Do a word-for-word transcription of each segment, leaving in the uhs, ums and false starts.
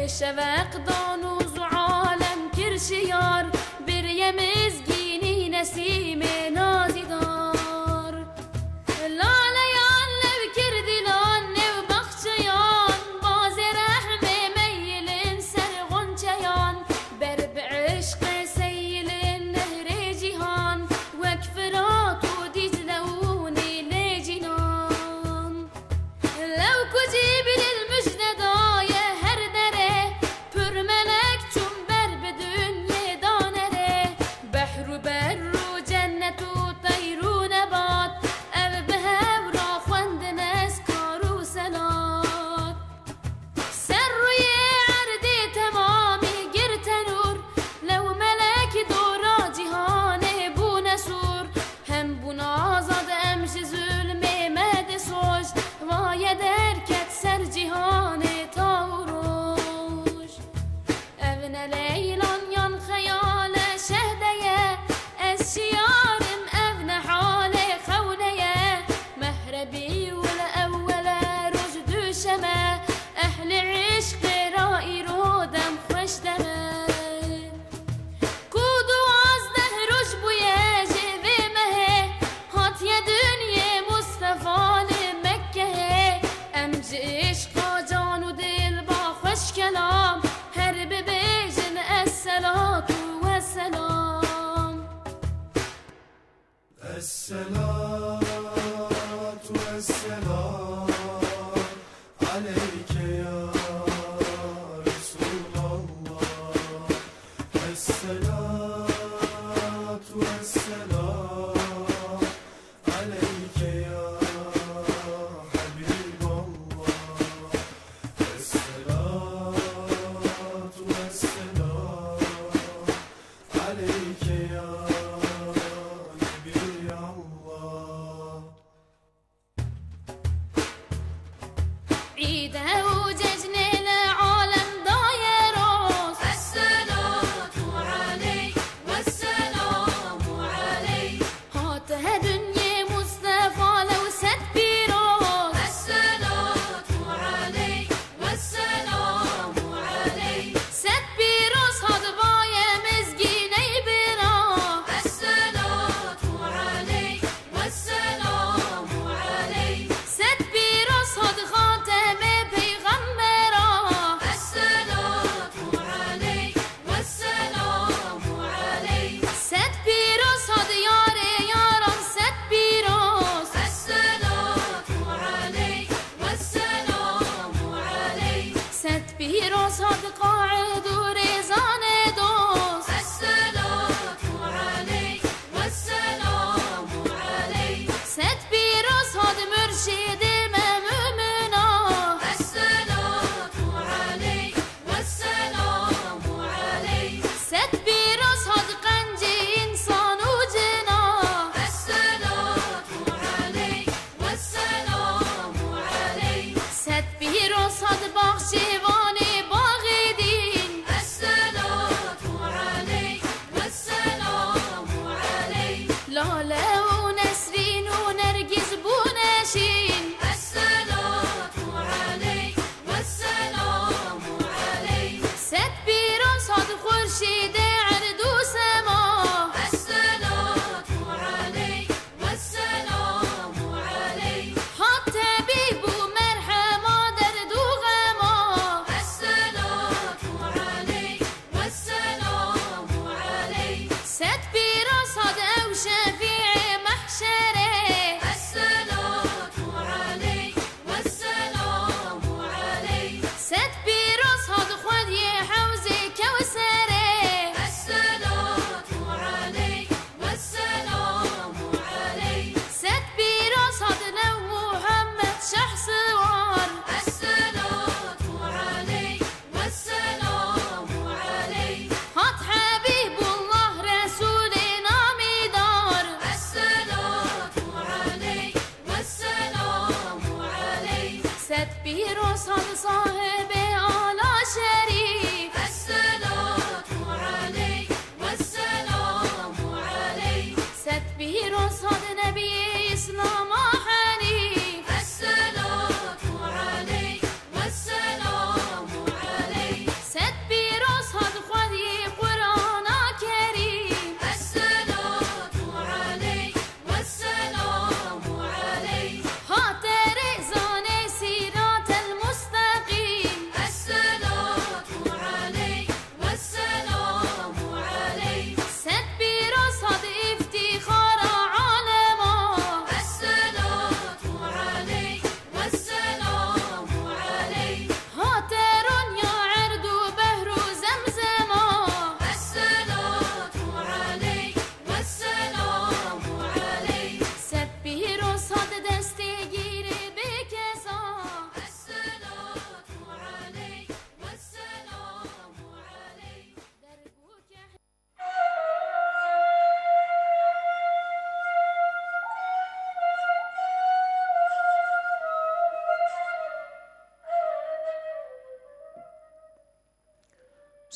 شفق دانوز و عالم کرشیار بر مزگینی نسیم نازی دار لالیان لب کردیلان نو بخشیان باز رحم میلن سر غنچیان بر بعشق سیل نهر جهان وک فرات و دیجله و نیل جنان لو کجیب للمجد دایه هر دره پر ملک چون بر بدنیا دانره بحر و بر و جنت و طیر و نبات او به را خوندن از کار و سنات سر روی عرض تمامی گرت نور لو ملک دورا جهان بو نسور هم بو نازد امش ظلم مد سوش وای درکت سر جهان تاوروش اون لیلان یان خیال شهده از شیارم اون حال خونه مهربی والاول رجد شمه اهل عشق رای رودم خوش دمه کود وازده رج بویه جوه مه هات یا دنیا مصطفى مکه امج عشق جان و دل با خوش کلام هر ببیجن الصلاة والسلام الصلاة والسلام عليك يا رسول الله الصلاة والسلام عليك يا حبيب الله الصلاة والسلام عليك يا نبي الله عيد وججن العالم دايروس الصلاة عليك والسلام عليك هاتها دنيا مصطفى لو ست بيروس الصلاة عليك والسلام عليك ست بيروس هاد بايا مزجيني برا الصلاة عليك والسلام عليك ست بيروس هاد خاتم پیغمبرا الصلاة عليك والسلام عليك ست بيروس هاد یار یاران ست بيروس الصلاة عليك والسلام عليك ست بيروس هاد قاعد و رزان دوست الصلاة عليك والسلام عليك ست بيروس هاد مرشد مؤمنا الصلاة عليك والسلام عليك ست بيروس هاد قنج انسان و جنا الصلاة عليك والسلام عليك ست بيروس هاد بخشوان باغدی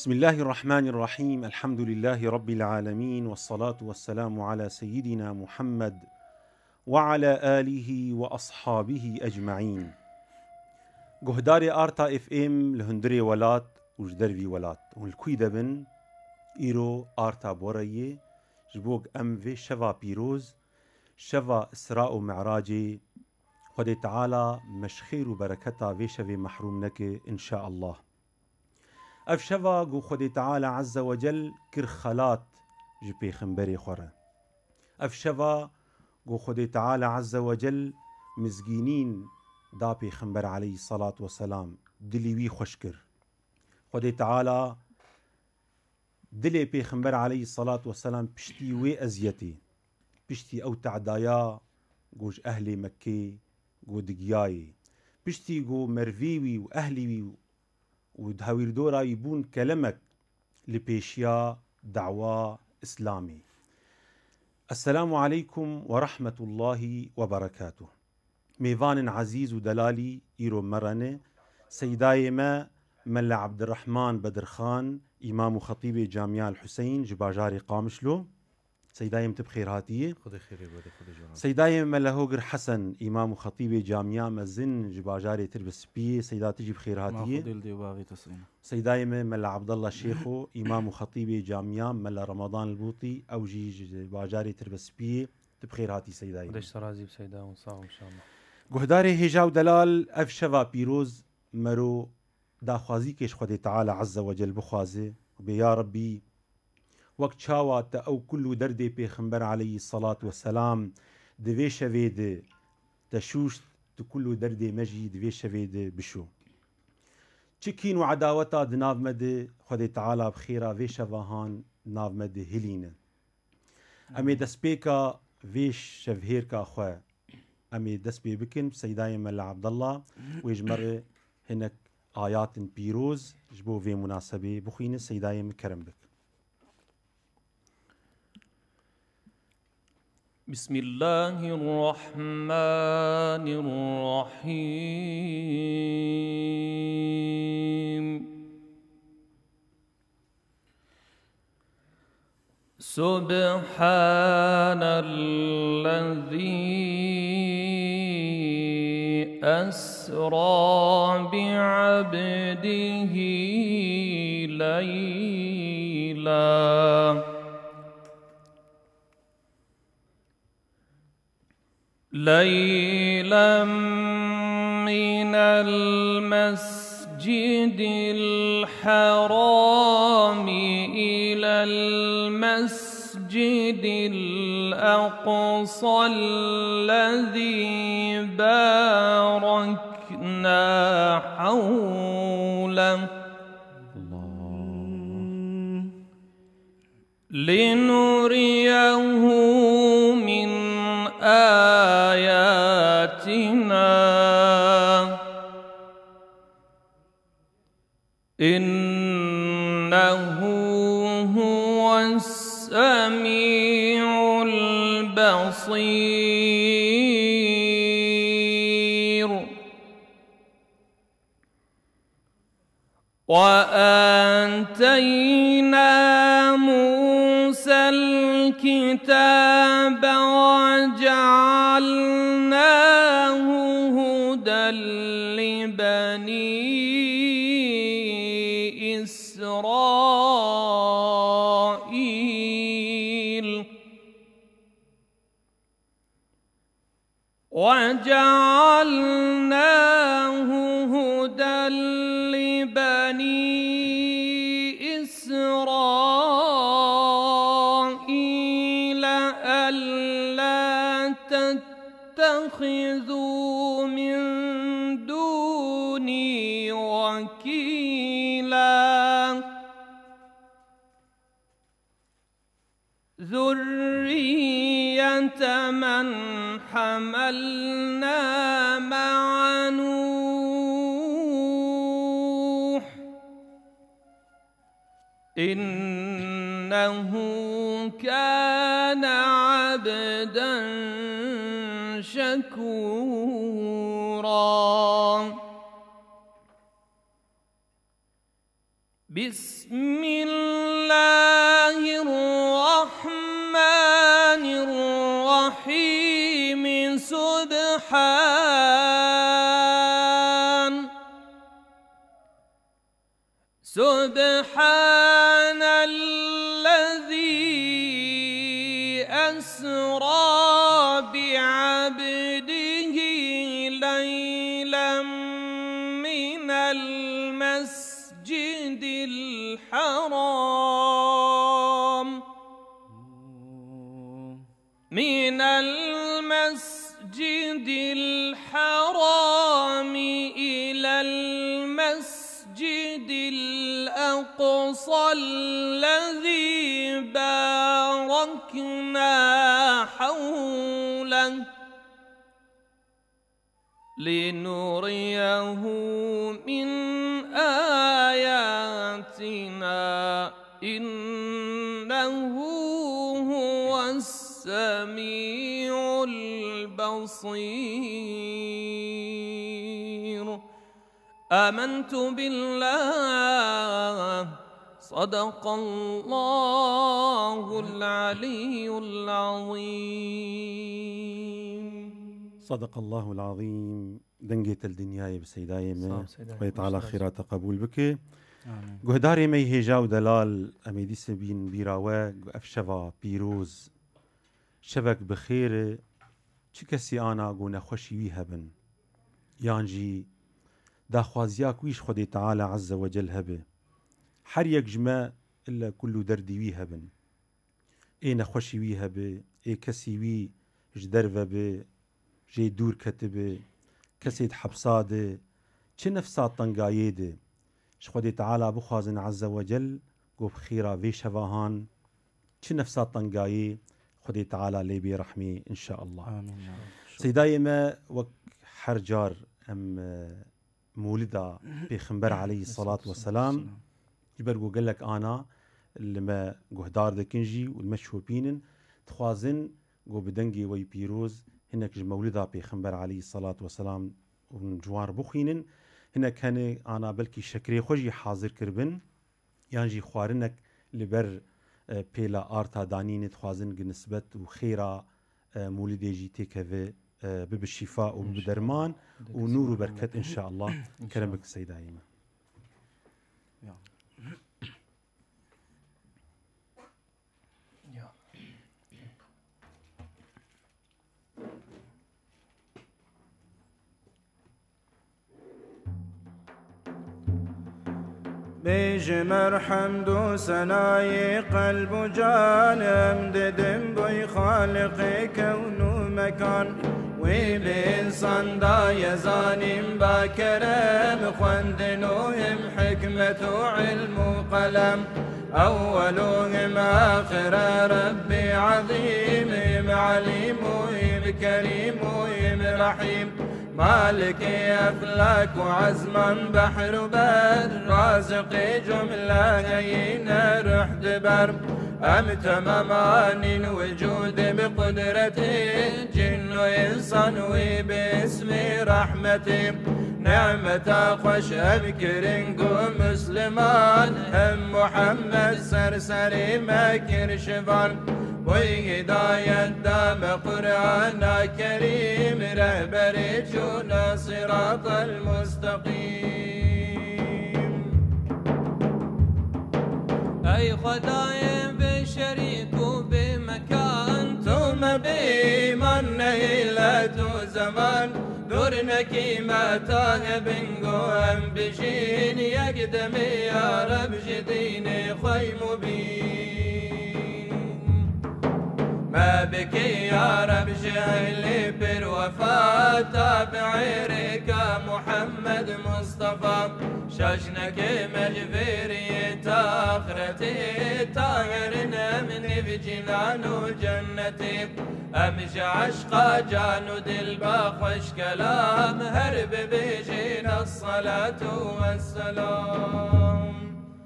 بسم الله الرحمن الرحيم. الحمد لله رب العالمين، والصلاة والسلام على سيدنا محمد وعلى آله وأصحابه أجمعين. جهداري آرتا اف ام لهندري ولات وجدروي ولات والكويدة بن إيرو آرتا بوريه جبوك أم في شفا بيروز شفا إسراء ومعراجي خدي تعالى مشخير وبركتا في شفي محروم نكي إن شاء الله. اف شفا قو خدي تعالى عز وجل كرخلات جبي خنبري خورا. اف شفا قو خدي تعالى عز وجل مزقينين دابي خنبر عليه الصلاة والسلام دليوي خشكر. خدي تعالى دلي بي خنبر عليه الصلاة والسلام بشتي وي أزيتي بشتي أو تعدايا قوش أهلي مكي قو دقياي بشتي قو مرفيوي وأهلي ودهاوير دورا يبون كلمك لبيشيا دعوة إسلامي. السلام عليكم ورحمة الله وبركاته. ميفان عزيز ودلالي إيرو مرنة سيداي ما ملا عبد الرحمن بدر خان إمام وخطيب جامعة الحسين جباجاري قامشلو. سيداي متبخير هاتية خذي خيري بدي خذي جواب. سيداي ملا هوجر حسن إمام وخطيب جامعة مزن جباجاري تربس بي. سيدات تجي بخير هاتية. ما خذي الديوابي تسعين. سيداي ملا عبد الله شيخو إمام وخطيب جامعة ملا رمضان البوطي أو جي جباجاري تربس بي تبخير هاتي سيداي. قديش ترازي بسيدا ونصاغ إن شاء الله. جهداري هجا ودلال أف شفا بيروز مرو داخوازي كيش خدي تعالى عز وجل بخوازي وبيا ربي وقت شاوة أو كل دردي بيخنبر عليه الصلاة والسلام دوي شويد تشوش تكل دردي مجي دوي شويد بشو چكين وعداوتا دناف مدي خدي تعالى بخيرا في شفاهان ناف مدي هلينا أمي دسبيكا فيش شفهيركا أخوة أمي دسبي بكن بسيداي ملا عبد الله ويجمر هناك آيات بيروز جبو في مناسبة بخين سيداي مكرم بك. بسم الله الرحمن الرحيم. سبحان الذي أسرى بعبده ليلا ليلا من المسجد الحرام إلى المسجد الأقصى الذي باركنا حوله لنريه من آياتنا إنه هو السميع البصير. وآتينا موسى الكتاب وجعلناه هدى لبني إسرائيل وجعلناه هدى لبني إسرائيل ألا تتخذوا من دوني وكيلا ذرية من حملنا مع نوح إنه كان عبدا شكورا. بسم الله الرحمن الرحيم سبحان سبحان الذي أسرى بعبده ليلا من المسجد الحرام من المسجد الحرام إلى المسجد الأقصى الذي باركنا حوله لنريه من آياتنا إنه هو السميع البصير آمنت بالله صدق الله العلي العظيم. صدق الله العظيم. دنجت الدنيا بسيداي ما خويت على خيرات قبول بك گهداری می هجا و دلال امیدی سبین بیراوه افشوا پیروز شبک بخیر چه کسی آنا گو نخوشی وی هبن یانجی دا خوازیا کویش خودی تعالی عز وجل هبه هر یک جمع الا كل دردی وی هبن ای نخوشی وی هبه ای کسی وی جدر وبه جي دور كتبه كسيد حبصاده چه نفسات طنقايده شخودي تعالى بخوازن عز وجل قوب خيرا في شواهان چه نفسات طنقايه خودي تعالى لي برحمه إن شاء الله آمين. سيداي ما وك حرجار أم مولدا بيخنبر عليه الصلاة والسلام جبرقو قال لك أنا لما قهدار دكنجي والمشهوبين تخوازن قو بدنجي وي بيروز هناك مولدا بيخنبر عليه الصلاة والسلام ونجوار بخينن هناك كان أنا بلكي شكري خوجي حاضر كربن يانجي خوارنك لبر بيلا آرتا دانين تخوازن نسبة وخيرا مولدي جي تيكافي ببالشفاء وبدرمان ونور وبركة إن شاء الله. كرمك السيدة أيمن. بيجمر حمد وسناي قلب وجانم ددم بي خالقي كون مكان وبإنسان دا يزانم باكرم خوندنوهم حكمة وعلم وقلم أولهم آخر ربي عظيم عليم كريم رحيم مالك أفلاك وعزما بحر بر رازق جملة هينا رحد بر أم تمامان الوجود بقدرته جن وإنسان وباسم رحمته نعمة خوش أبكرنكم مسلمان هم محمد سرسري مكر شفان وهداية دام قرآن كريم رهبر جونا صراط المستقيم أي خدايا بشريك بمكان ثم بمن نهيلة زمان دورنك ما تاهب نقوم بجين يقدم يا رب جديني خي مبين ما بك يا رب جهلي بالوفاة تابعيرك محمد مصطفى شجنك مجبري تاخرتي تاهرنا من بجنان وجنتي أمج عشقا جانود الباخوش كلام هرب بجينا الصلاة والسلام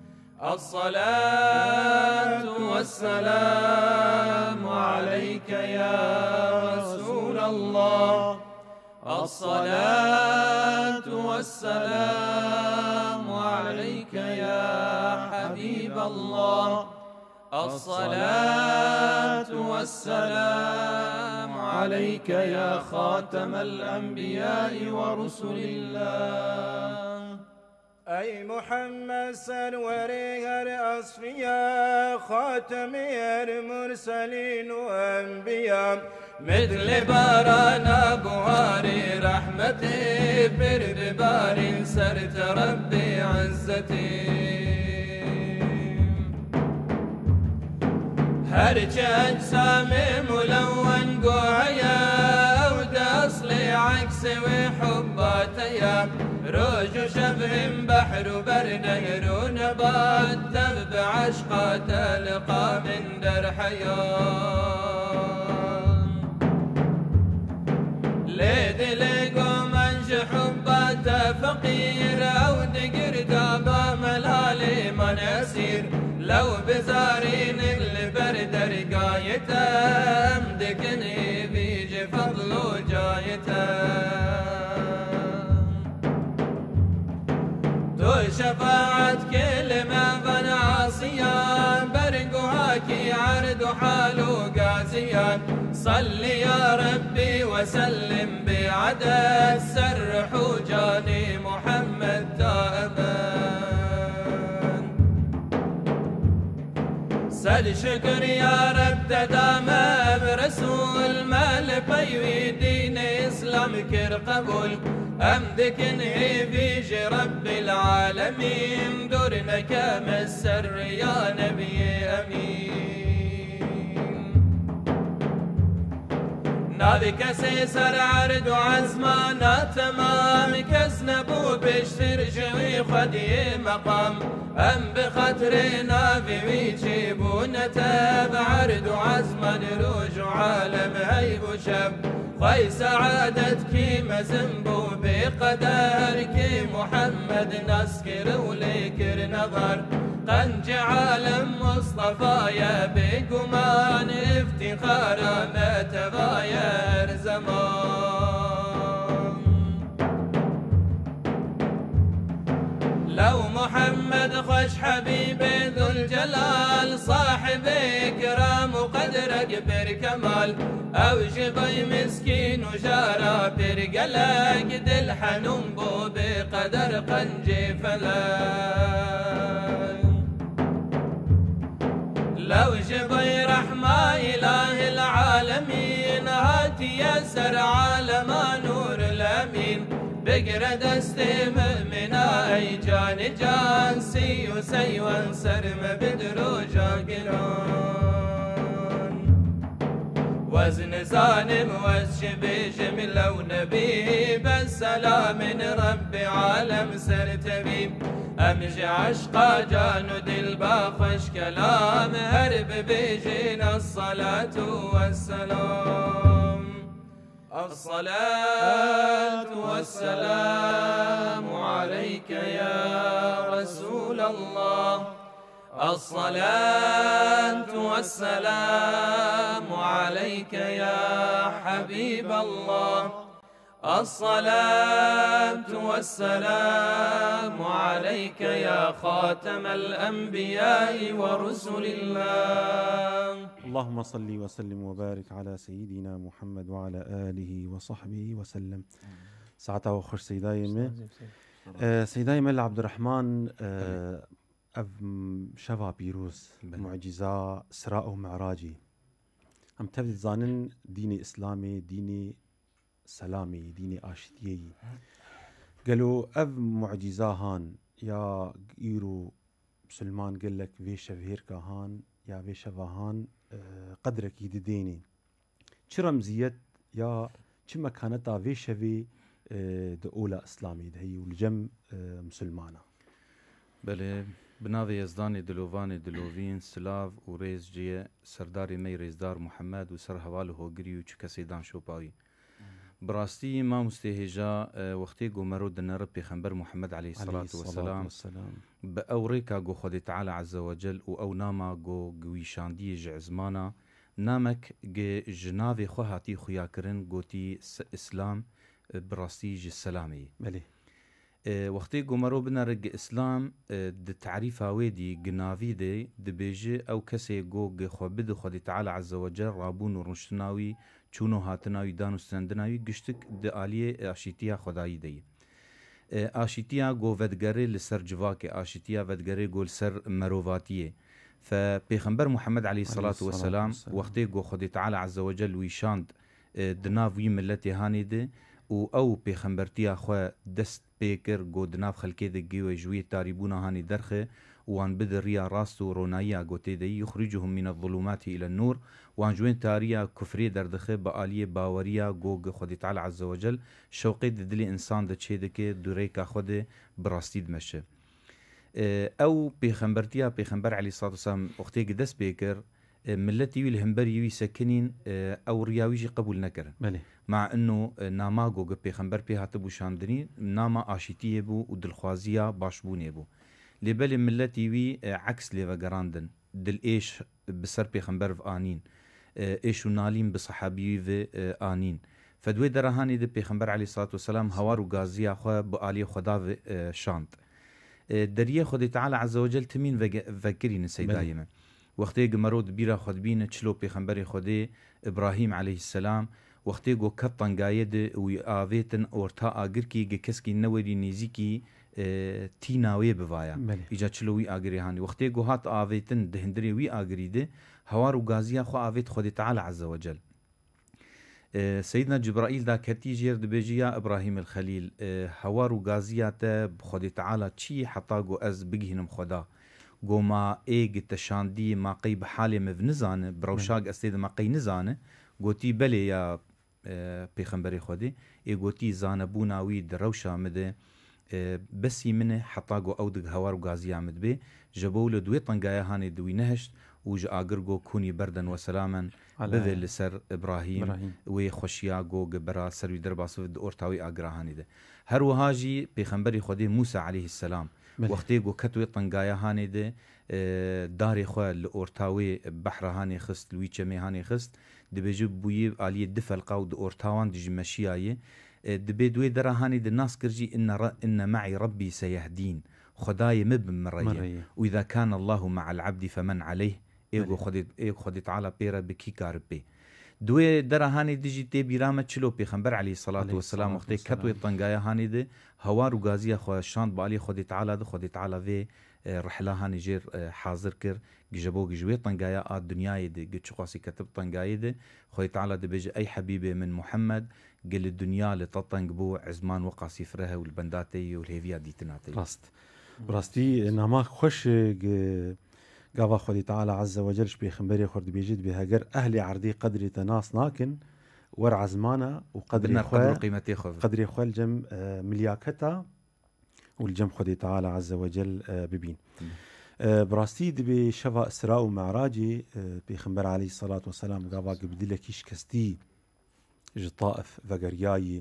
الصلاة والسلام عليك يا رسول الله الصلاة والسلام عليك يا حبيب الله. الصلاة والسلام عليك يا خاتم الأنبياء ورسل الله. أي محمد سروري الأصفياء خاتم المرسلين وأنبياء مثل بارانا بواري رحمتي برد بار سرت ربي عزتي. هرج أجسامي ملون قوعيا ود أصلي عكس وحباتيا روج شبه بحر برده ونبات تبع عشقة تلقى من در حياة ليد لقو منش حبات فقير أو دقر دابا ملالي من أسير لو بزارين اللي برد رقايته أمدكني بيجي فضل وجايته. تو شفاعة كل ما بنى عصيا برقهاكي عرض حاله قاسيا. صل يا ربي وسلم بعدد سر حجاني محمد تائبا. سل شكر يا رب تدام برسول مال بيوي دين اسلام كر قبول امدك انهي فيج رب العالمين دورنا كما السر يا نبي امين. نابك سيسر عرض عزمانا تمام كسنبو بشتر جوي خدي مقام أم بخطرنا في ويجيبون تاب عرض عزما روج عالم هيب شب خي سعادتك مزنبو بقدرك محمد نسكر وليكر نظر قنج عالم مصطفى بقمان افتخارا ما تغاير زمان. لو محمد خش حبيبي ذو الجلال صاحب كرام وقدرك بركمال او جبي مسكين وجارة برقلك دل حنون بو بقدر قنجي فلاك. لو جبي رحمة إله العالمين هاتي يسر عالم نور الأمين بقرا دستي مؤمنا أي جان جان سي وسي وانسر ما بدروجا قران وزن زانم وزشبي جميل ونبي بالسلام من ربي عالم سر تبيب أمجي عشقا جاند الباخش كلام هرب بيجينا الصلاة والسلام. الصلاة والسلام عليك يا رسول الله. الصلاة والسلام عليك يا حبيب الله. الصلاة والسلام عليك يا خاتم الأنبياء ورسل الله. اللهم صل وسلم وبارك على سيدنا محمد وعلى آله وصحبه وسلم. ساعتها وخش سيداي ما آه سيداي مل عبد الرحمن آه أف شفا بيروز معجزة سراء ومعراجي هم تبدي زانن ديني إسلامي ديني سلامي ديني آشتيي قالوا أف معجزة هان يا إيرو سلمان قال لك في شفهير كهان يا في شفهان آه قدرك يديني شو رمزية يا شو مكانتها في شفي آه دولة إسلامي دهي والجم آه مسلمانة. بله بناوی یزدانی دلووانی دلووین سلاو و ریز جیه سرداری می ریزدار محمد و سر حوال هوگری و چه کسی دان شوپاوی براستی ما مستهجا وقتی گمرو دنر پیغمبر محمد علیه الصلاة والسلام با اوریکا گو خود تعالی عز وجل و او ناما گو گویشاندی جعزمانا نامک گ جناوی خوهاتی خویا کرن گوتی اسلام براستی ج سلامی. بله وقتی گمرو بنارگ اسلام د تعریف آویدی گناوی دی دبیجه او کسی گو خود خود تعالی عز وجل رابون و رشتناوی چونو هاتناوی دانو سندناوی گشتک د آلیه آشیتیا خدایی دی آشیتیا گو ودگره لسر جواک آشیتیا ودگره گو لسر مروفاتیه فبيغمبر محمد عليه الصلاة والسلام وقتی گو خود تعالی عز وجل ویشاند دناف وی ملتی هانی ده و او پیغمبرتیا خو دست پیکر گو دناف خلکی ده گیو جوی تاریبونا هانی درخه وان بد ریا راست و رونایا گوتی ده یخرجهم من الظلمات الى النور وان جوین تاریا کفری دردخه با آلیه باوریا گو خود تعالی عز وجل شوقی دل انسان ده چه ده که دوره که خود براستید مشه او پیغمبرتیا پیغمبر علی صلی الله علیه و سلم وقتی دست پیکر ملتي وي الهمبر يوي سكنين او رياويجي قبول نكر ملي. مع انه ناما گو پیغمبر پی هاتبو شاندني ناما آشيتيه بو و دلخوازيا باشبوني بو لبل ملتي وي عكس ليفا گراندن دل ايش بسر پیغمبر في آنين ايشو نالين بصحابي في آنين فدوي درهاني دي پیغمبر عليه الصلاة والسلام هوارو غازيا خو بآلي خدا في شاند دريه خود تعالى عز وجل تمين فكرين سيدايما وقتی گمرود بیرا خود بین چلو پیغمبر خودی ابراهیم علیه السلام وقتی گو کتن گاید و آویتن اورتا آگر کی گه کس کی نوری نیزی کی تی ناوی بوایا ایجا چلوی آگری هانی وقتی گو هات آویتن دهندری وی آگری ده هوار و گازیا خو آویت خود تعالی عز وجل سيدنا جبرائيل دا كتي جير دبيجيا ابراهيم الخليل هوار و گازیا تا خود تعالی چی حتا گو از بگهنم خدا گو ما ایگ تشاندی ما قی بحالی مفنزانه بروشاق استید ما قی نزانه گوتی بله یا پیغمبری خودی ای گوتی زانبوناوی در روشا مده بسی منه حتا گو او دگ هوار و گازی آمد بی جبول دوی طنگای هانی دوی نهشت و جا آگر گو کونی بردن و سلامن بذل لسر ابراهیم وی خوشیا گو گبرا سروی در باسو د اورتاوی آگر هانی ده هر وهاجی پیغمبری خودی موسی علیه السلام وقتی گو کتوی طنگایا هانی ده داری خواه لورتاوی بحر هانی خست لوی چمی هانی خست دبیجو بوی آلی دفل قاو ده اورتاوان دجی مشیایی دبی دوی در هانی ده ناس کرجی ان, إن معي ربي سيهدين خدای مب مرية وإذا كان الله مع العبد فمن عليه ایگو خودی ایگ خودی تعالی پیرا بکی کار بی دوی در هانی دجی تی بیرامت چلو پیغمبر علیه الصلاة والسلام وقتی کتوی طنگایا هانی ده هوار و گازی خو شاند بالی خودی تعالی ده خودی تعالی وی رحله هانی جیر حاضر کر گجبو گجوی طنگایا آد دنیای ده گچقاسی کتب طنگای ده خودی تعالی ده بيجي ای حبیبه من محمد قل الدنيا لتطنق بو عزمان وقاسي فرها والبنداتي والهيفيا ديتناتي راست براستي انما خوش قاوا خدي تعالى عز وجل بيخنبري خرد بيجد بهاجر اهلي عردي قدري تناس ناكن ورع زمانه وقدري قدر قيمتي خذ قدري خو الجم ملياكتا والجم خدي تعالى عز وجل ببين براستي دبي شفا اسراء ومعراجي بيخنبر عليه الصلاه والسلام قاوا قبدلكيش كستي جطائف فقرياي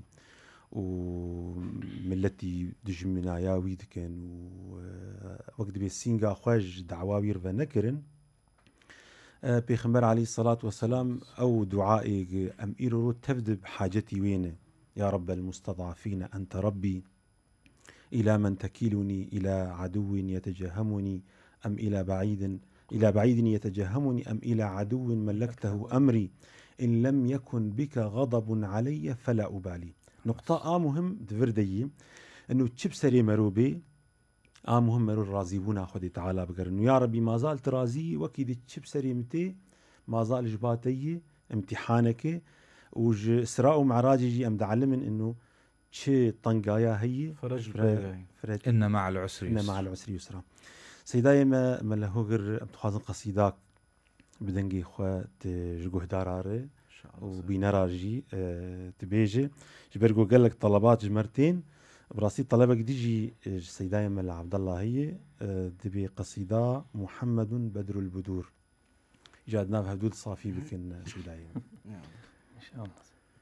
وملتي دجمنا يا ويدكن ووقت بيسينغا خواج دعواوير فنكرن بيخمبر عليه الصلاة والسلام أو دعائي أم إيرو تفد بحاجتي وين يا رب المستضعفين أنت ربي إلى من تكيلني إلى عدو يتجهمني أم إلى بعيد إلى بعيد يتجهمني أم إلى عدو ملكته أمري إن لم يكن بك غضب علي فلا أبالي. نقطة آ مهم دفردي إنه تشبسري مروبي آ مهم مرو الرازيبونا خدي تعالى بقر إنه يا ربي ما زال ترازي وكيد تشبسري متي ما زال جباتي امتحانك وج إسراء ومعراج يجي أم دعلمن إنه شي طنقايا هي فرج فرج إن مع العسر إن مع العسر يسرا سيداي ما ملهوغر أم تخازن قصيداك بدنجي خوات جوه داراره وبينراجي أه تبيجي جبرجو قال لك طلبات جمرتين براسي طلبك ديجي سيداي من عبد الله هي أه تبي قصيده محمد بدر البدور جادنا في حدود صافي بكن سيداي ان شاء الله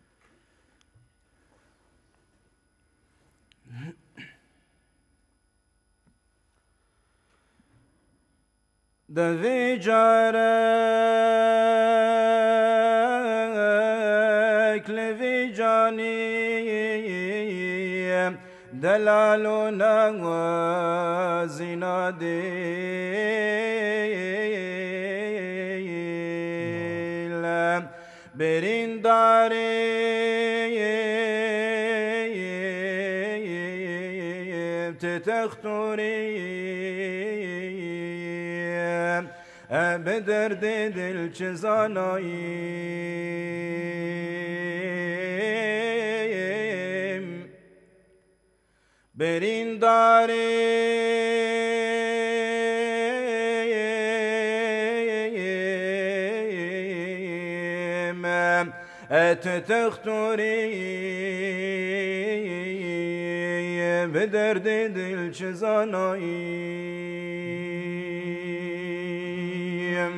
دفي جارك لفي جاني دل جلالنا وزنادي برنداري تتختوري بدر دل چزانایم برنداریم تتختوري بدرد دل چزانایم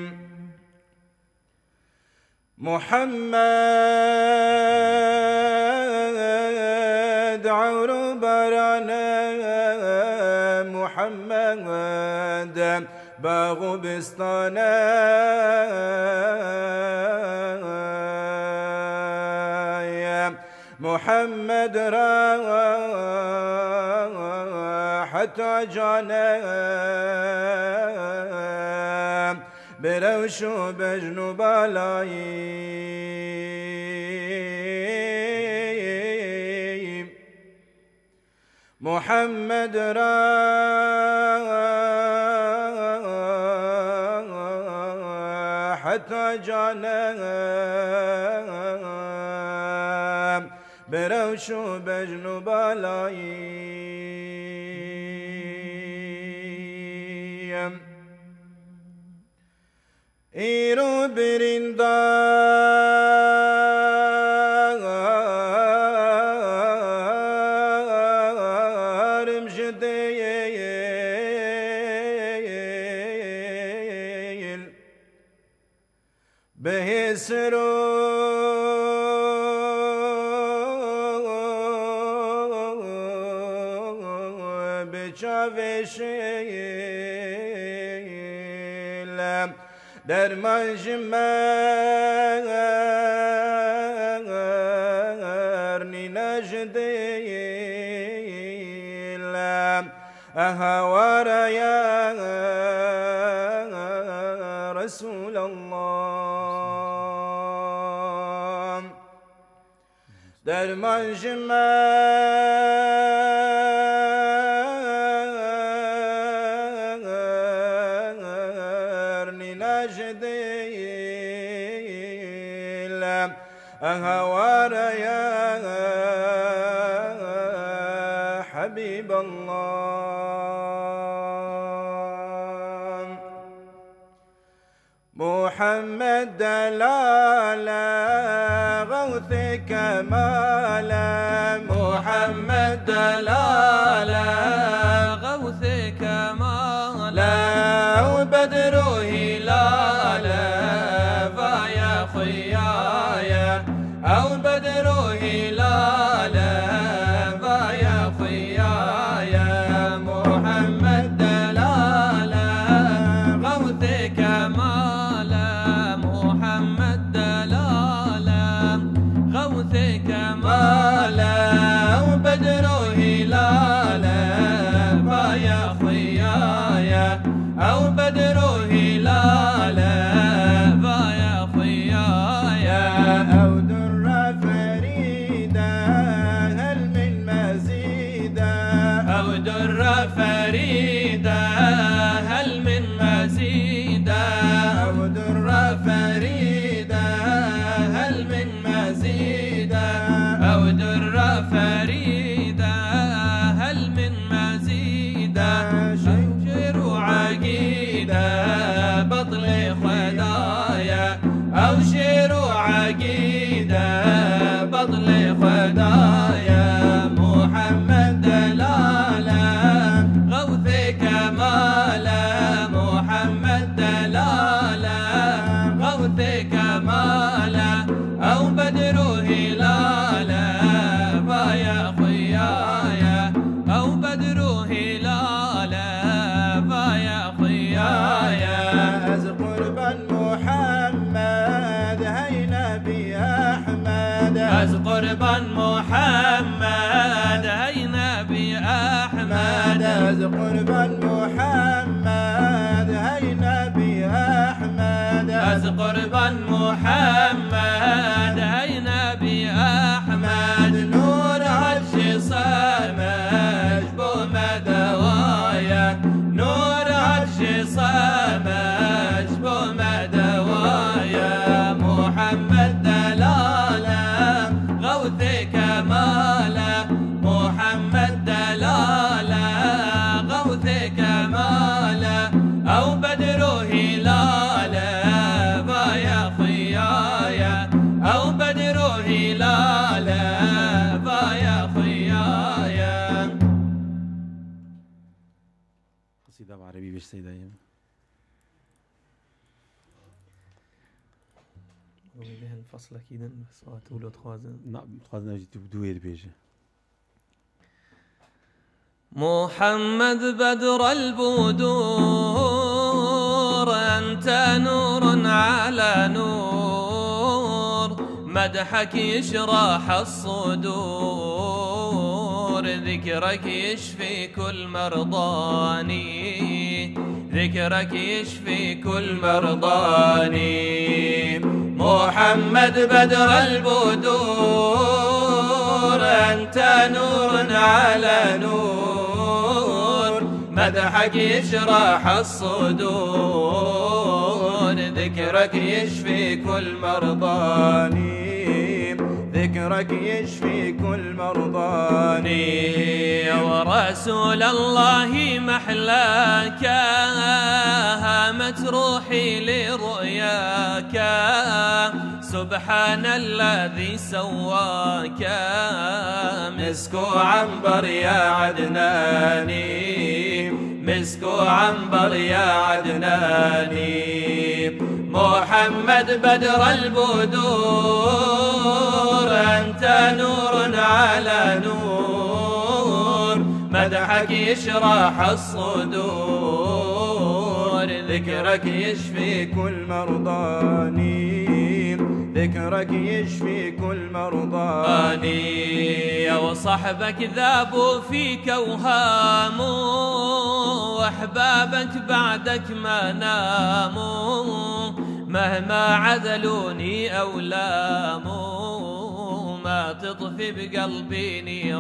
محمد عور برانا محمد باغ بستانا محمد راحت جانا بروش بجن بالاي محمد راحت جانا بروش بجن بالاي ایرو بریندارم جدیل به سرو بچاوشیل در مجمرنی نجدیل اهوار یا رسول الله در مجمرنی نجدیل اهوار يا حبيب الله محمد دلالة غوث كمالا محمد دلالة غوث كمالا وبدر هلالا فيا خيايا أو بدر هلالا فيا خيايا محمد دلالة غوث كمالا محمد دلالة غوث كمالا وبدر هلالا فيا خيايا أو بدر هلالا فيا خيايا أو در فريدا هل من مزيدا أو در فريدا هل من مزيدا أو در فريدا هل من مزيدا أو در فريدا هل من مزيدا شجر عقيد قربان محمد هاي نبي أحمد از قربان محمد هاي نبي أحمد نور هالشي صامج بومدوايا نور هالشي صامج بومدوايا محمد دلالة غوث كمالة محمد دلالة غوث كمالة أو بدر هلالة بايا خيايا أو بدر هلالة بايا خيايا. قصيدة بعربي بيش سيدة أيام ويلي الفصل أكيد سواء تولو تخوازن نعم تخوازن أجي تبدوية بيجي محمد بدر البدور أنت نور على نور مدحك يشرح الصدور ذكرك يشفي كل مرضاني ذكرك يشفي كل مرضاني محمد بدر البدور أنت نور على نور مدحك يشرح الصدور ذكرك يشفي كل مرضاني ذكرك يشفي كل مرضاني ورسول الله محلاك هامت روحي لرؤياك سبحان الذي سواك مسك عنبر يا عدناني مسك عنبر يا عدناني محمد بدر البدور أنت نور على نور مدحك يشرح الصدور ذكرك يشفي كل مرضاني ذكرك يشفي كل مرضاني وصحبك ذابوا فيك وهاموا واحبابك بعدك ما ناموا مهما عذلوني أو لاموا ما تطفي بقلبي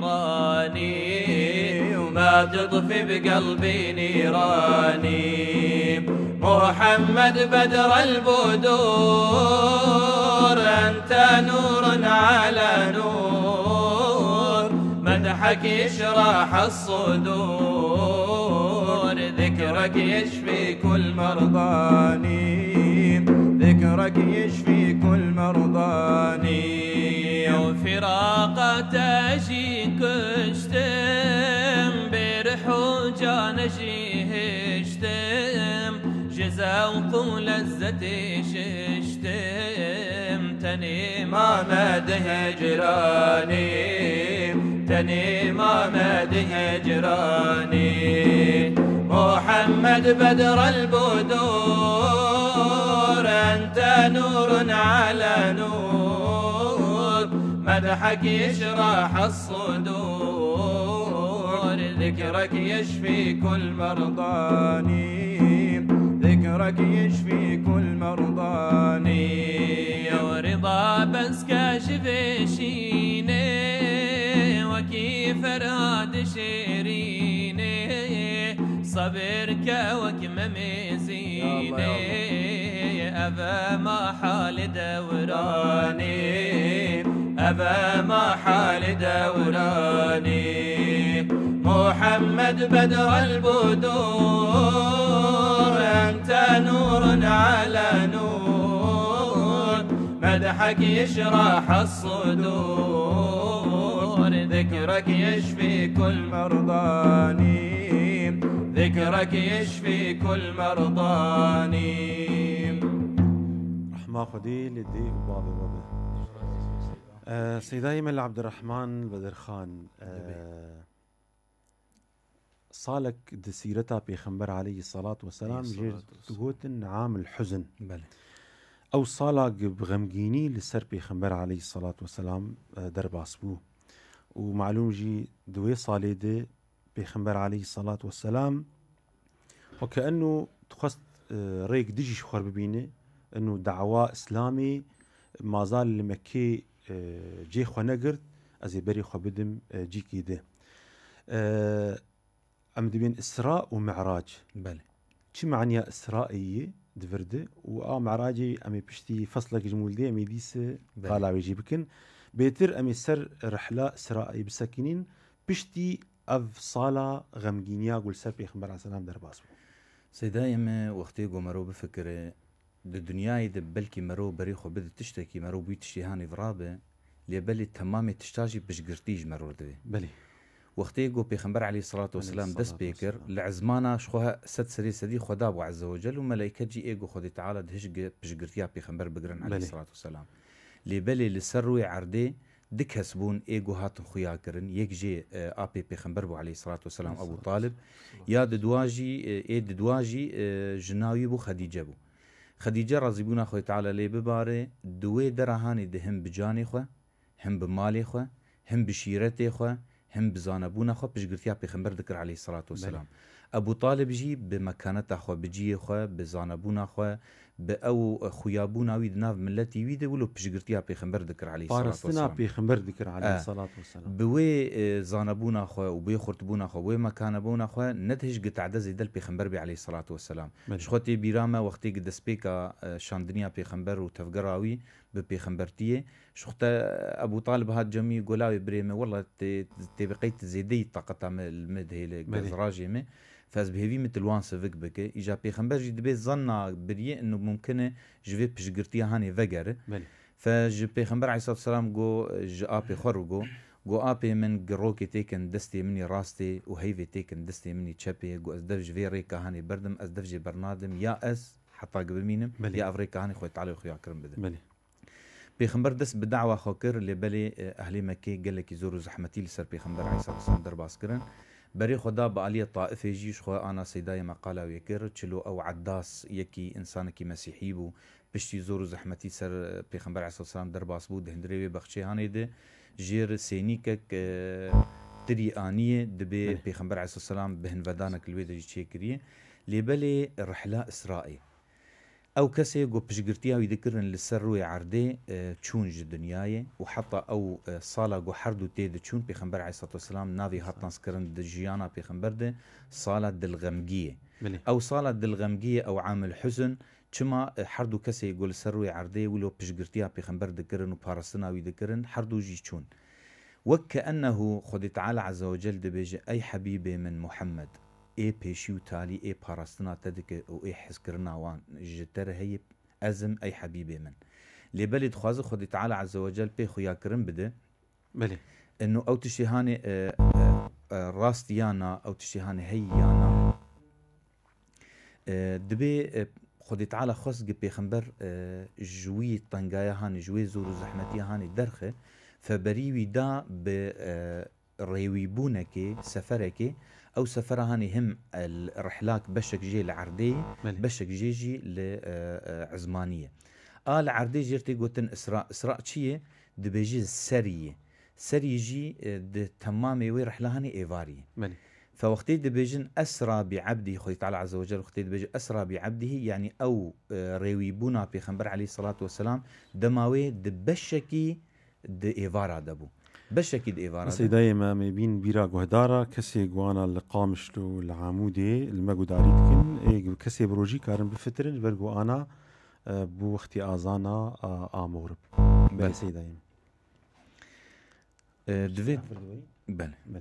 نيراني وما تطفي بقلبي نيراني محمد بدر البدور أنت نور على نور مدحك يشرح الصدور ذكرك يشفي كل مرضاني ذكرك يشفي كل مرضاني وفراقة أجيك اشتم برحوجان أجيه اشتم جزا وقول لذتي ششتم تني ما مده جراني تني ما مده جراني محمد بدر البدور أنت نور على نور مدحك يشرح الصدور ذكرك يشفي كل مرضاني ذكرك يشفي كل مرضاني ورضا بس كاشف شيني وكيف راد شيريني صبرك وكم مزيني أبا ما حال دوراني أبا ما حال دوراني محمد بدر البدور أنت نور على نور مدحك يشرح الصدور ذكرك يشفي كل مرضاني ذكرك يشفي كل مرضاني رحمة خدي لدي وبابي وبابي آه سيداي مل عبد الرحمن بدر خان آه صالك دسيرتا بيخنبر عليه الصلاة والسلام جير تقوتن عام الحزن بله أو صالك بغمجيني لسر بيخنبر عليه الصلاة والسلام درب عصبو ومعلوم جي دوي صالي دي بيخنبر عليه الصلاة والسلام وكأنه تخص ريك ديجي شخور ببينه انه دعوة اسلامي ما زال لمكي جي خو نقرد ازي بري خو بدم جي كيده ام دبين اسراء ومعراج. بله شو معنى اسرائية دفرده و معراجي امي بشتي فصلك جمول دي امي ديس قال بيجي بكن بيتر امي سر رحلة اسرائي بسكنين بشتي اف صالة غمجينيا قول سر بيخبر على سلام درباس سيدايما وقتي قو مرو بفكر الدنيا دي بلكي مرو بريخو بده تشتكي مرو بي تشتيهاني فرابه لي بلي تمامي تشتاجي بشقرتيج مرور دبي بلي وقتي قو بيخبر عليه الصلاة والسلام دس بيكر لعزمانا شخوها ست سري سدي خدابو عز وجل وملائكة جي ايقو خدي تعالى دهشق بشقرتيا بيخبر بقرن عليه الصلاة والسلام لي بلي لسروي عردي دك هسبون ايجو هاتن خويا كرن يك جي ابي بيخنبر بو عليه الصلاة والسلام ابو طالب يا ددواجي اي ددواجي جناوي بو خديجة بو خديجة رضي بونا خوي تعالى لي بباري دوي درهاني دهم بجاني خو هم بمالي خو هم بشيرتي خو هم بزانبونا خو بشقرتيا بيخنبر ذكر عليه الصلاة والسلام ابو طالب جي بمكانته خو بجي خو بزانبونا خو بأو خويابونا ويد ناف ملتي ويد ولو بشقرتيا بيخنبر ذكر عليه الصلاة والسلام بارستنا بيخنبر ذكر عليه الصلاة والسلام بوي زانبونا خو وبي خرطبونا خو وي مكانبونا خو ندهش قد عدزي دل بيخنبر بي عليه الصلاة والسلام شخوتي بيرامة وقتي قد سبيكا شاندنيا بيخنبر وتفقراوي ببيخنبرتيه شخوتا أبو طالب هاد جميع قولاوي بريمة والله تبقيت زيدي طاقة المدهي لقزراجي مي فاز بهذي مثل وان سفك بك إجا بيخنبر جي دبي ظنا بريه إنه ممكن جوي بشقرتيا هاني فجر فج بيخنبر عليه الصلاة والسلام جو جا أبي خرجو جو أبي من جروكي تيكن دستي مني راستي وهيفي تيكن دستي مني تشابي جو أزدفج في ريكا هاني بردم أزدفج برنادم يا أس حتى قبل مينم يا أفريقيا هاني خوي تعالى وخيا كرم بدم بيخنبر دس بدعوة خاكر اللي بالي أهلي مكي قال لك يزوروا زحمتي لسر بيخنبر عليه الصلاة والسلام درباس كرن بري خدا بآلية طائفة جيش خو أنا سيداي مقالة ويكر تشلو أو عداس يكي إنسانكي مسيحي بو بشتي زورو زحمتي سر بيخنبر عليه الصلاة والسلام درباس بو دهندريوي بخشي هاني ده جير سينيكك تري آنية دبي بيخنبر عليه الصلاة والسلام بهن ودانك الويدة جي كريه لبالي رحلة إسرائي او كسي جو بشقرتيا ويذكرن للسروي عردي تشونج الدنياي وحتى او صاله جو حردو تيد تشون بيخنبر عليه الصلاه والسلام نافي حتى سكرن دجيانا بيخنبر ده صاله دلغمجيه او صاله دلغمجيه او عامل حزن كما حردو كسي يقول السروي عردي ولو بشقرتيا بيخنبر ذكرن وبارستنا ويذكرن حردو جي تشون وكانه خد تعالى عز وجل دبيج اي حبيبي من محمد اي بيشيو تالي اي باراستنا تدك او اي حسكرنا وان جتر هي ازم اي حبيبي من لي بلي تخواز خدي تعالى عز وجل بي خويا كرم بده بلي انه او تشيهاني راستيانا او تشيهاني هيانا دبي خدي تعالى خص بيخنبر جوي طنقايا هاني جوي زور زحمتي هاني درخه فبريوي دا بريويبونك سفرك او سفرة هاني هم الرحلاك بشك جي العردي بشك جي جي لعزمانية آل عردي جيرتي قوتن اسراء اسراء چيه دبيجي سرية سري جي د تمامي وي رحلة هاني ايفارية ملي فوقتي دبيجن اسرى بعبده خوي تعالى عز وجل وقتي دبيجن اسرى بعبده يعني او ريويبونا بيخنبر عليه الصلاة والسلام دماوي دبشكي د ايفارا دبو بشكل إيفارة بس دايما ما بين بيرا جهدارا كسي جوانا القامشلو العمودي المجو داريتكن إيه كسي بروجي كارن بفترن برجو أنا بو اختي آزانا آمورب بل سي دايما دوي بل بل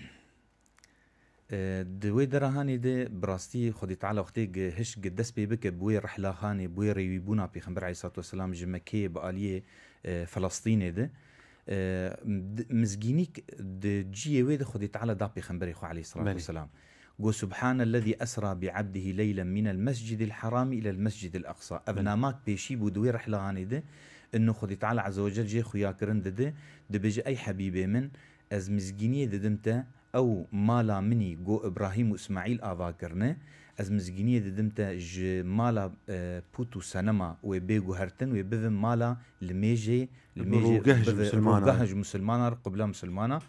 دوي درهاني ده براستي خدي تعالى وقتي هش قدس بيبك بوي رحلة هاني بوي ريويبونا بيخنبر عليه الصلاة والسلام جمكي بآلية فلسطيني ده مزجينيك دجيه ويد خدي تعالى دا بيخنبري خو عليه الصلاة والسلام قو سبحان الذي أسرى بعبده ليلا من المسجد الحرام إلى المسجد الأقصى أبناماك بيشي بودوي رحلة هاني ده إنه خدي تعالى عز وجل جي خويا كرن ده ده ده بيجي أي حبيبي من أز مزجينية ددمته أو مالا مني قو إبراهيم وإسماعيل آفا كرنه از مزگینی ددمتا ج مالا پوتو سنما و بیگو هرتن و بذم مالا لمیجی لمیجی روجهج مسلمانا روجهج مسلمانا قبلا مسلمانا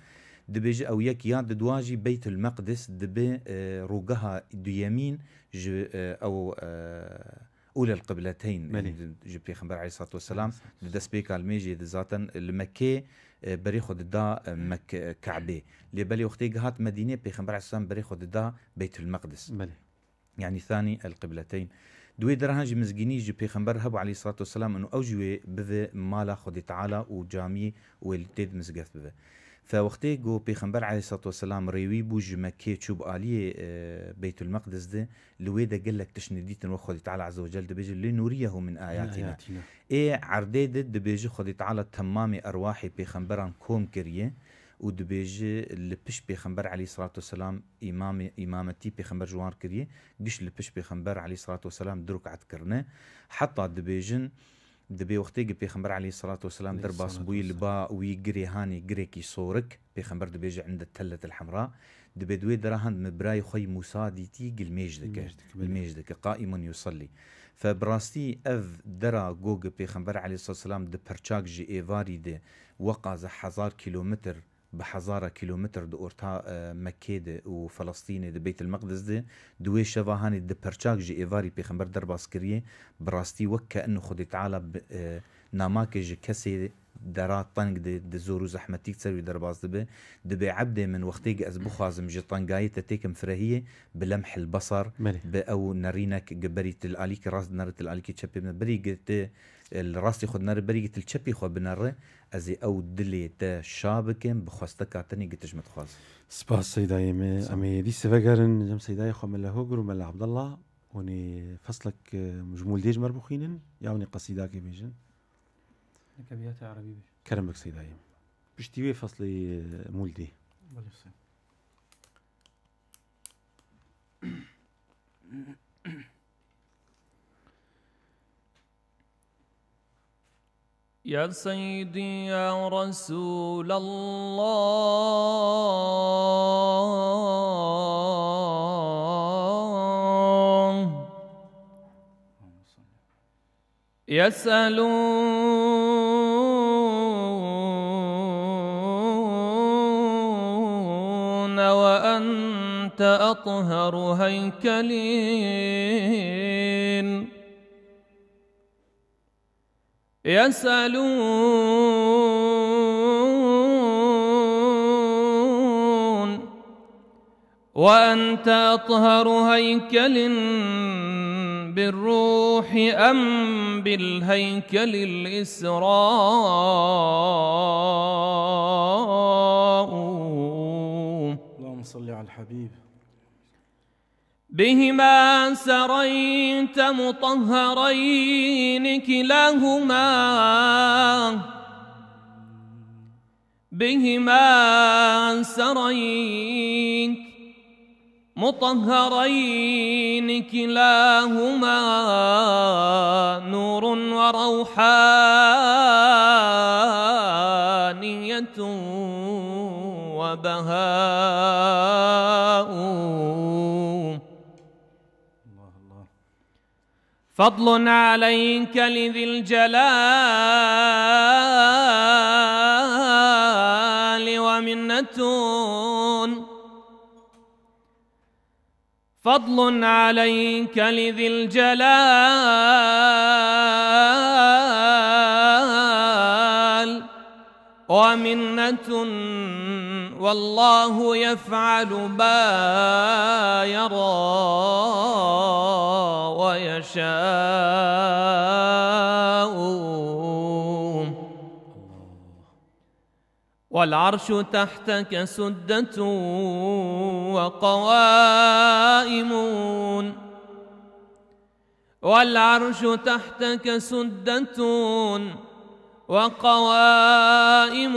دبيج أو يك ياد دواجي بيت المقدس دبي روجها دو يمين أو أولى القبلتين جي بيغمبر عليه الصلاة والسلام دس بيك الميجي ذاتا المكة بريخو دا مك كعبة اللي بالي وقتي هات مدينة بيغمبر عليه الصلاة والسلام بريخو دا بيت المقدس ملي. يعني ثاني القبلتين دوي درهاجي مزجيني جي بيغمبر هبو عليه الصلاة والسلام انه اوجوي بذ مالا خدي تعالى وجامي والتيد مزقف بذ فوقتي جو بيغمبر عليه الصلاة والسلام ريوي بوج مكي تشوب آلية بيت المقدس ده لويدا قال لك تشنديت وخدي تعالى عز وجل دبيجي لنوريه من آياتنا, آياتنا. ايه عرديد دبيجي خدي تعالى تمامي أرواحي بيغمبران كوم كريه ودبيجي اللي بش بيغمبر عليه الصلاة والسلام إمام إمامتي بيغمبر جوار كريه قش اللي بش بيغمبر عليه الصلاة والسلام دروك عد كرنه حتى دبيجن دبي وقتي بيغمبر عليه الصلاة والسلام درباس بوي لبا ويجري هاني جريكي صورك بيغمبر دبيجي عند التلة الحمراء دبي دوي دراهن مبراي خوي موسى ديتي الميجدك الميجدك قائم يصلي فبراستي اف درا جوج بيغمبر عليه الصلاة والسلام دبرشاك جي ايفاري دي وقع حزار كيلومتر بحزارة كيلومتر دو أورتا مكة دي وفلسطين دي بيت المقدس دي دوي شفا هاني دي برشاك جي إيفاري بيخمبر دربا سكرية براستي وكا أنه خدي تعالى ناماكي جي كسي درات طنق دي, دي زورو زحمتيك تسوي درباس دي دي بي عبدي من وقتيق أزبو خازم جي طنقاية تتيك مفرهية بلمح البصر أو نرينك قبريت الآليك راس نرت الآليك تشبي من بريقة الراس ياخذ نار بريقة الشبي خو بنره ازي او دلي تا شابكم بخواستك تاني قتش متخاز سباس سيداي امي امي دي سفقرن جم سيداي خو ملا هوغر وملا عبد الله وني فصلك مجمول ديج مربوخين ياوني قصيداك بيجن كبيات عربي بيش كرمك سيداي بشتي فصلي مولدي يا سيدي يا رسول الله يسألون وأنت أطهر هيكلين يسألون وأنت أطهر هيكل بالروح أم بالهيكل الإسراء اللهم صل على الحبيب بهما سريت مطهرين كلاهما بهما سريت مطهرين كلاهما نور وروحانية وبهاء فضل عليك لذي الجلال ومنة فضل عليك لذي الجلال ومنة والله يفعل ما يرى ويشاء والعرش تحتك سدة وقوائم والعرش تحتك سدة وقوائم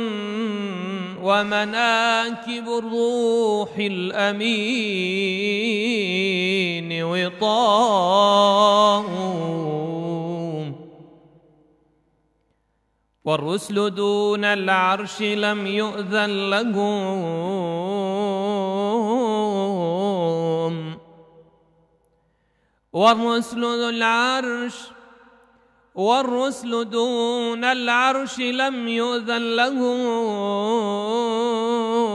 ومناكب الروح الأمين وطاء والرسل دون العرش لم يؤذن لهم والرسل ذو العرش والرسل دون العرش لم يؤذن لهم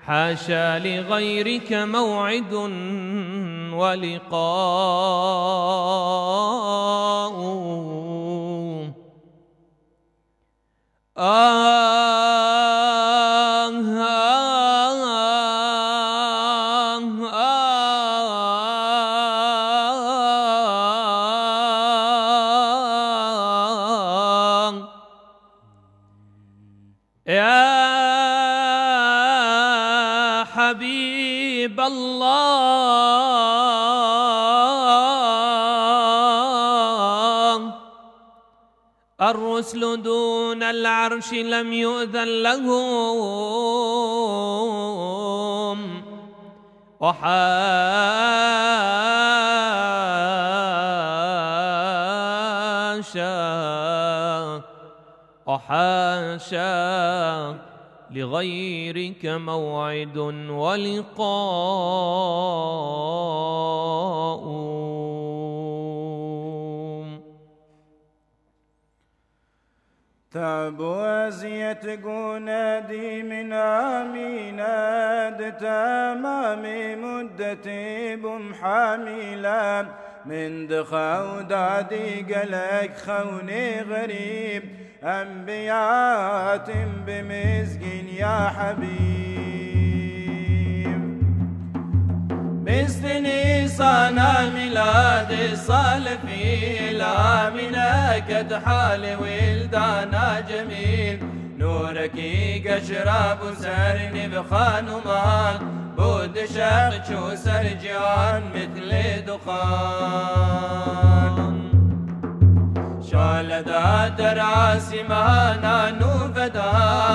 حاشا لغيرك موعد ولقاء آه يا حبيب الله الرسل دون العرش لم يؤذن لهم وحاشا وحاشا لغيرك موعد ولقاء تعب وازية قنادي من آميناد تمام مدتي بمحاملة من دخا ودادي قلق خوني غريب أنبيات بمسكين يا حبيب بستني صانا ميلاد صال في الآمنة كد حال ولدانا جميل نورك قشراب سرني بخان ومال بود شق شو سرجان مثل دخان شال ذات راسي مانا نوفدا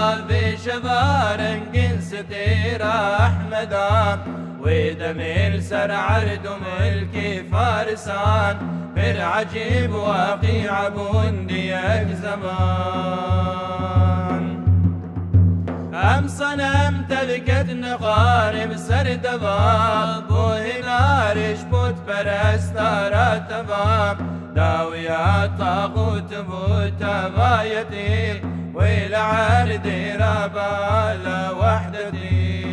بشبارن ستير أحمدا ودميل سر عرد ملكي فارسان بالعجيب واقيع بنديك زمان أم صنم تذكت نقارب سر دباب وهنا رشبوت برستارات تباب داوية طاغوت بوتبايتي والعرد ربال وحدتي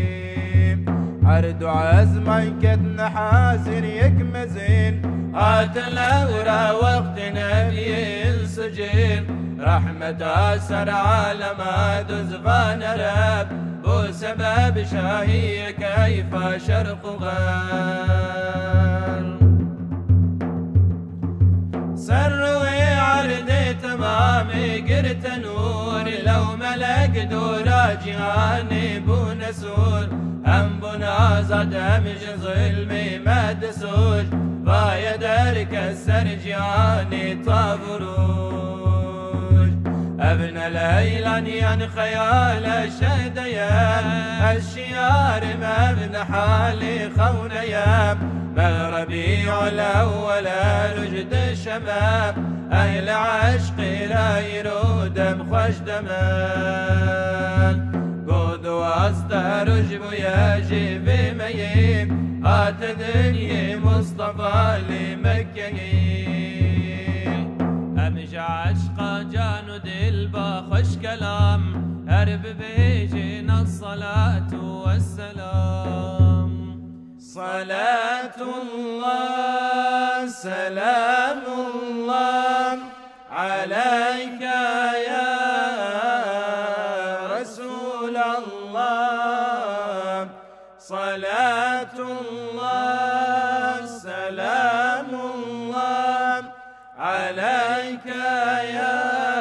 عرد عزمي كد حازر يكمزين هات الأورا وقت نبي السجين رحمة أسر عالم دزفان رب بسبب شاهي كيف شرق غال سروي عرض تمامي قرت نور لو ملك دورا جهاني بونسور هم بنازد همش ظلمي ما دسوش بايا دارك السرجاني طابروش ابن ليلان ين خيال الشهديان الشيار ما ابن حالي خونيا مغربي الأول رجد الشباب أهل عشق لا يرودم خوش دمان قد واسطة رجب يجي بميم هات دنيا مصطفى لمكة أمش عشق جانو دلبا خوش كلام هرب بيجينا الصلاة والسلام صلاة الله سلام الله عليك يا رسول الله صلاة الله سلام الله عليك يا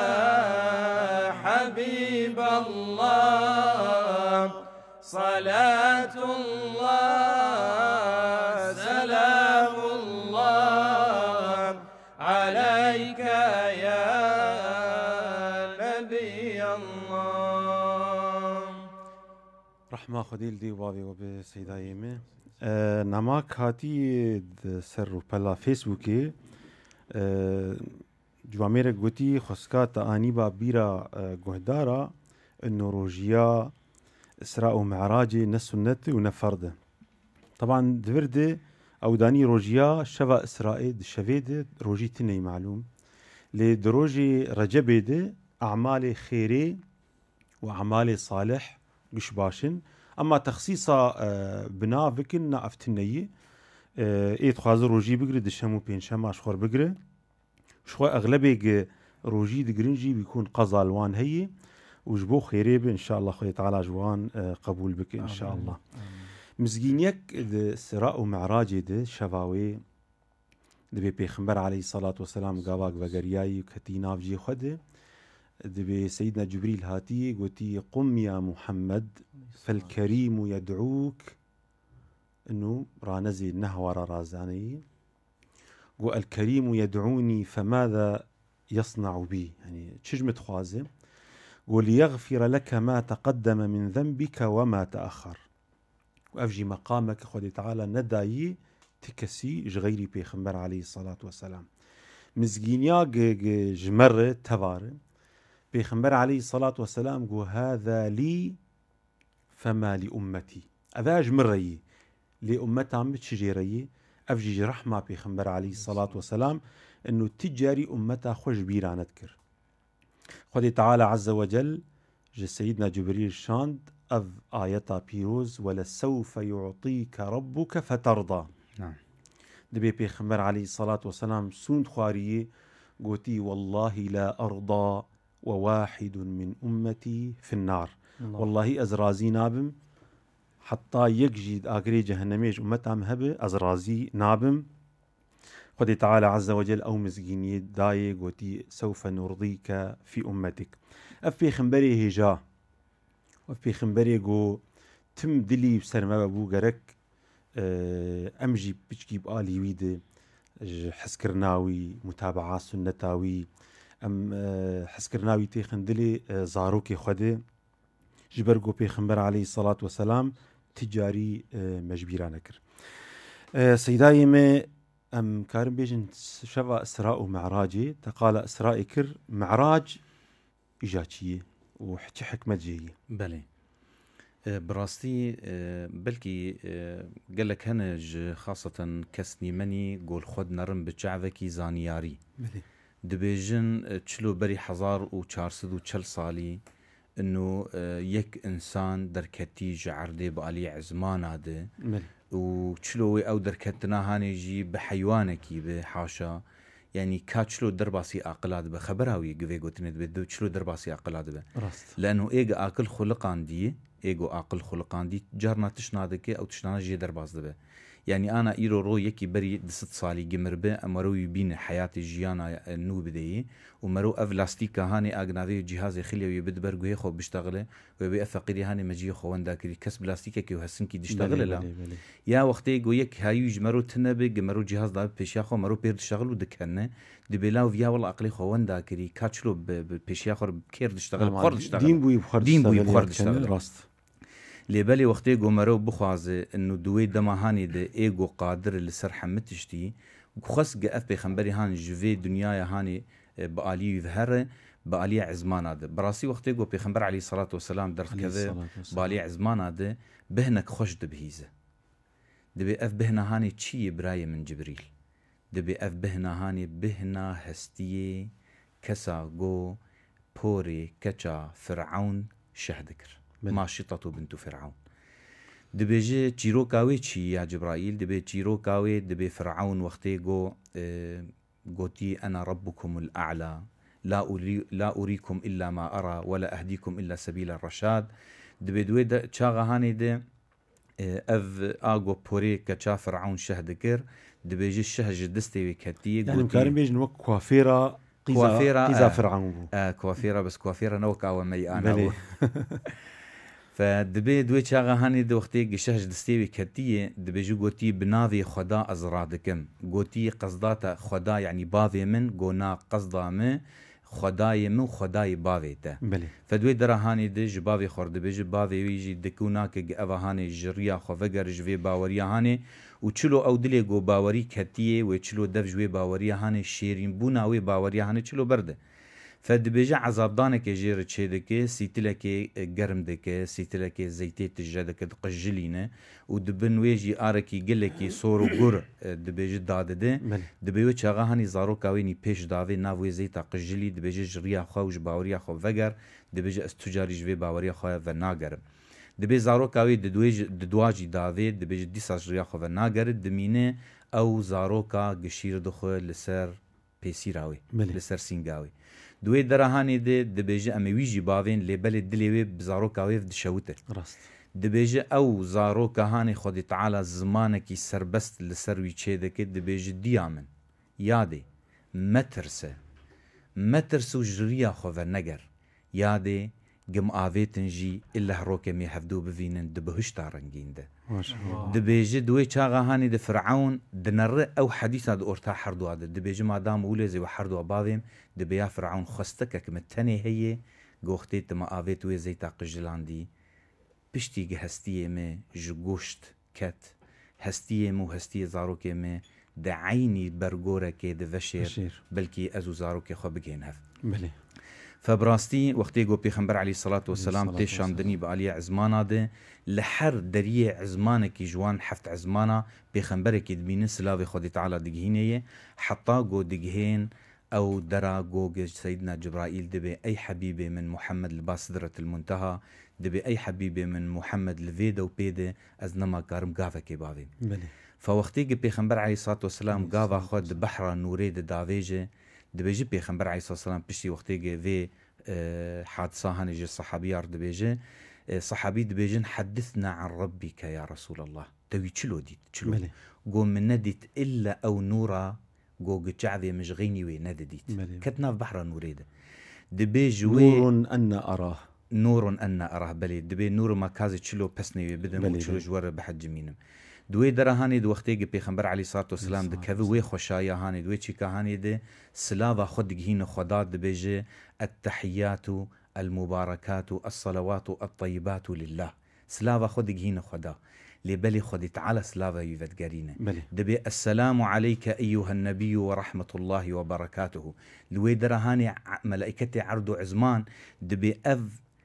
حبيب الله صلاة الله سلام الله عليك يا نبي الله رحمة خديل دي وبابي وبسيدة يمي أه نماك هاتي سر بلا فيسبوكي أه جوامير قوتي خسكات آنيبا بيرا أه قهدارا انه روجيا إسراء ومعراجي نسنت ونفرده طبعا دفرده او داني روجيا شفا إسرائيل شفيده روجي تني معلوم لدروجي رجبيده أعمال خيري وأعمال صالح قش باشن اما تخصيصا بنا بكن نافتنيه ايت خازر روجي بقري دشمو بينشما اشخور بقري شخو اغلبي روجي دقرنجي بيكون قزالوان هي وجبو خيريب ان شاء الله خوي تعالى جوان قبول بك ان شاء الله. مزگینیک د سراء و معراج د شواوی دبی پیغمبر علیه الصلاة والسلام گاواک وگریایی و کتی نافجی خود دبی سیدنا جبریل هاتی گوتی قم یا محمد فالکریم یدعوک انو رانزی نهوار رازانی گو الكريم يدعوني فماذا يصنع بي يعني تشجمت خوازه وليغفر لك ما تقدم من ذنبك وما تأخر وأفجي مقامك خدي تعالى ندايي تكسي جغيري بيخمبر عليه الصلاة والسلام مزجينيا جمرة تبار بيخمبر عليه الصلاة والسلام قو هذا لي فما لأمتي أذا جمري لأمتها متشجيري أفجي رحمة بيخمبر عليه الصلاة والسلام إنه تجاري أمتها خوش بيرا نذكر خدي تعالى عز وجل جي سيدنا جبريل شاند أف آيتا بيروز ولسوف يعطيك ربك فترضى. نعم. دبي بيخمبر عليه الصلاة والسلام سوند خواريه قوتي والله لا أرضى وواحد من أمتي في النار. الله. والله أزرازي نابم حتى يجد آقري جهنميج أمتها مهبة أزرازي نابم. خدي تعالى عز وجل أو مزجيني داي قوتي سوف نرضيك في أمتك. أف بيخمبري هجا وف بيخمبري قو تم دلي بسر ما بابو قرك أمجي بجيب آلي ويد حسكرناوي متابعة سنتاوي أم حسكرناوي تيخن دلي زاروكي خده جبرقو بيخمبر عليه الصلاة والسلام تجاري مجبيران كر. سيداي ما أم كارم بيجن شفا إسراء ومعراجي تقال إسراء كر معراج إجاتشية وحكي حكمة جية. بله براستي بلكي قال لك هنج خاصة كسني مني قول خد نرم بتشعفكي زانياري بله دبيجن تشلو بري حزار و چارسد و چل صالي انه يك انسان دركتي جعردي بالي عزمان هذا و چلوي او دركتنا هاني جي بحيوانكي بحاشا يعني كاتشلو درباسي اقلاد بخبراوي قوي قوتني بدو تشلو درباسي اقلاد به لانه ايغ اكل خلقان دي ايغو اقل خلقان دي جارنا تشنادك او تشنا جي درباز دبه يعني انا ايرو رو يكي بري دست صالي جمر به امرو يبين حياتي جيانا نو بدي ومرو افلاستيكا هاني اغناوي جهاز خليوي بدبرغو خو بيشتغله وبي افقري هاني مجي خو وندا كري كس بلاستيكا كي وهسنكي ديشتغل لا يا وقتي جو يك هايو جمرو تنبي جمرو جهاز دا بيشياخو مرو بير تشتغل ودكنه دبلاو فيا والله عقلي خو وندا كري كاتشلو بيشياخو بكير تشتغل بخور تشتغل دين بوي بخور دين بوي بخور تشتغل راست لبالي وقتي قمرو بخوازه انه دوي دمهاني ده ايغو قادر لسر حمتشتي وخص قف بخنبري هان جوفي دنيا هاني بآلي يظهر بآلي عزمان هذا براسي وقتي قو بخنبر عليه الصلاة والسلام در كذا بآلي عزمان هذا بهنك خوش دبهيزه دبي اف بهنا هاني تشي براي من جبريل دبي اف بهنا هاني بهنا هستيه كسا قو بوري كچا فرعون شهدكر ماشطة بنت فرعون دبيجي تشيرو كاوي تشي يا جبرائيل دبي تشيرو كاوي دبي فرعون وقتي جو اه قوتي أنا ربكم الأعلى لا أري لا أريكم إلا ما أرى ولا أهديكم إلا سبيل الرشاد دبي دوي تشاغا هاني دي اه اف اغو بوري كتشا فرعون شهدكر دبيجي الشهج دستي كتي يعني كارم بيجن وك كوافيرا كوافيرا قيزا فرعون اه كوافيرا بس كوافيرا نوكا ومي انا فدبي دوي شاغا هاني دو وقتي جشهج دستيوي كتيه دبي جو قوتي بناذي خدا ازرادكم قوتي قصدات خدا يعني باذي من قونا قصدا من خداي من خداي باذي تا فدوي درا هاني دي جباذي خورد بيجي باذي ويجي دكوناك اوا هاني جريا خوفجر جوي باوريا هاني وچلو او دلي جو باوري كتيه وچلو دف جوي باوريا هاني شيرين بوناوي باوريا هاني چلو برده فدبيجا عذاب دانك جير تشيدك سيتلك گرم دك سيتلك زيتي تجدك دقجلينه ودبن ويجي اركي قلكي صورو غور دبيجا دادده دبيو چاغا هاني زارو كاويني پیش داوي ناوي زيتا قجلي دبيجا جريا خوج باوريا خو وگر دبيجا استجاري جوي باوريا خو و ناگر دبي زاروكاوي ددويج ددواجي دافي دبي دي ساجريا خو ناگر دمينه او زاروكا گشير دخو لسر بيسيراوي لسر سينغاوي دوي درهاني دي دبيجي امويجي بافين لبل دليوي بزاروكاوي دشوته راست دبيجي او زاروكا هاني خدي تعالى زمانك سربست لسروي تشيدك دبيجي ديامن يادي مترسه مترسو جريا خو نگر يادي قم آفيتنجي إلا هروكي مي حفدو بفينن دبهشتا رنجين ده ما شاء الله دبيجي دوي چاغا هاني ده فرعون دنر او حديثا ده اورتا حردو هذا دبيجي ما دام وليزي وحردو بابيم دبيا فرعون خستك كمتني هي گوختي تما آفيت وي زيتا قجلاندي بشتي هستيه مي جگوشت كت هستيه مو هستيه زاروكي مي ده عيني برگورك ده وشير بلكي ازو زاروكي خو بگين هف بلي فبراستي وقتي جو بيخنبر عليه الصلاة والسلام تيشان دني بآلية عزمانا ده لحر دريه عزمانك جوان حفت عزمانا بيخنبرك دبين سلاوي خدي تعالى دقهينيه حتى جو دقهين او درا جو سيدنا جبرائيل دبي اي حبيبي من محمد لباس سدرة المنتهى دبي اي حبيبي من محمد لفيدا وبيدا ازنما كارم قافا كبابي فوقتي جو بيخنبر عليه الصلاة والسلام قافا خد بحر نوري دافيجي دبيجي بيخنبر عليه الصلاة والسلام بشتي وقتي في أه حادثة هنجي الصحابيار دبيجي أه صحابي دبيجين حدثنا عن ربك يا رسول الله توي تشلو ديت تشلو قوم من نديت إلا أو نورا قو قجعذي مشغيني وي نديت كتنا في بحر نوريدة دبيجي نور أن أراه نور أن أراه بلي دبي نور ما كازي تشلو بسني بدم وتشلو جوار بحج مينم دوي درا هاني دو وقتي بيخنبر عليه الصلاة والسلام ده كذو وي خوشايا هاني دوي تشيكا هاني ده سلاذا خد هين خداد دبيجي التحيات المباركات الصلوات الطيبات لله سلاذا خد هين خدا لبلي خدي تعالى سلاذا يفتقرينا دبي السلام عليك أيها النبي ورحمة الله وبركاته دوي درا هاني ملائكتي عرضو عزمان دبي أف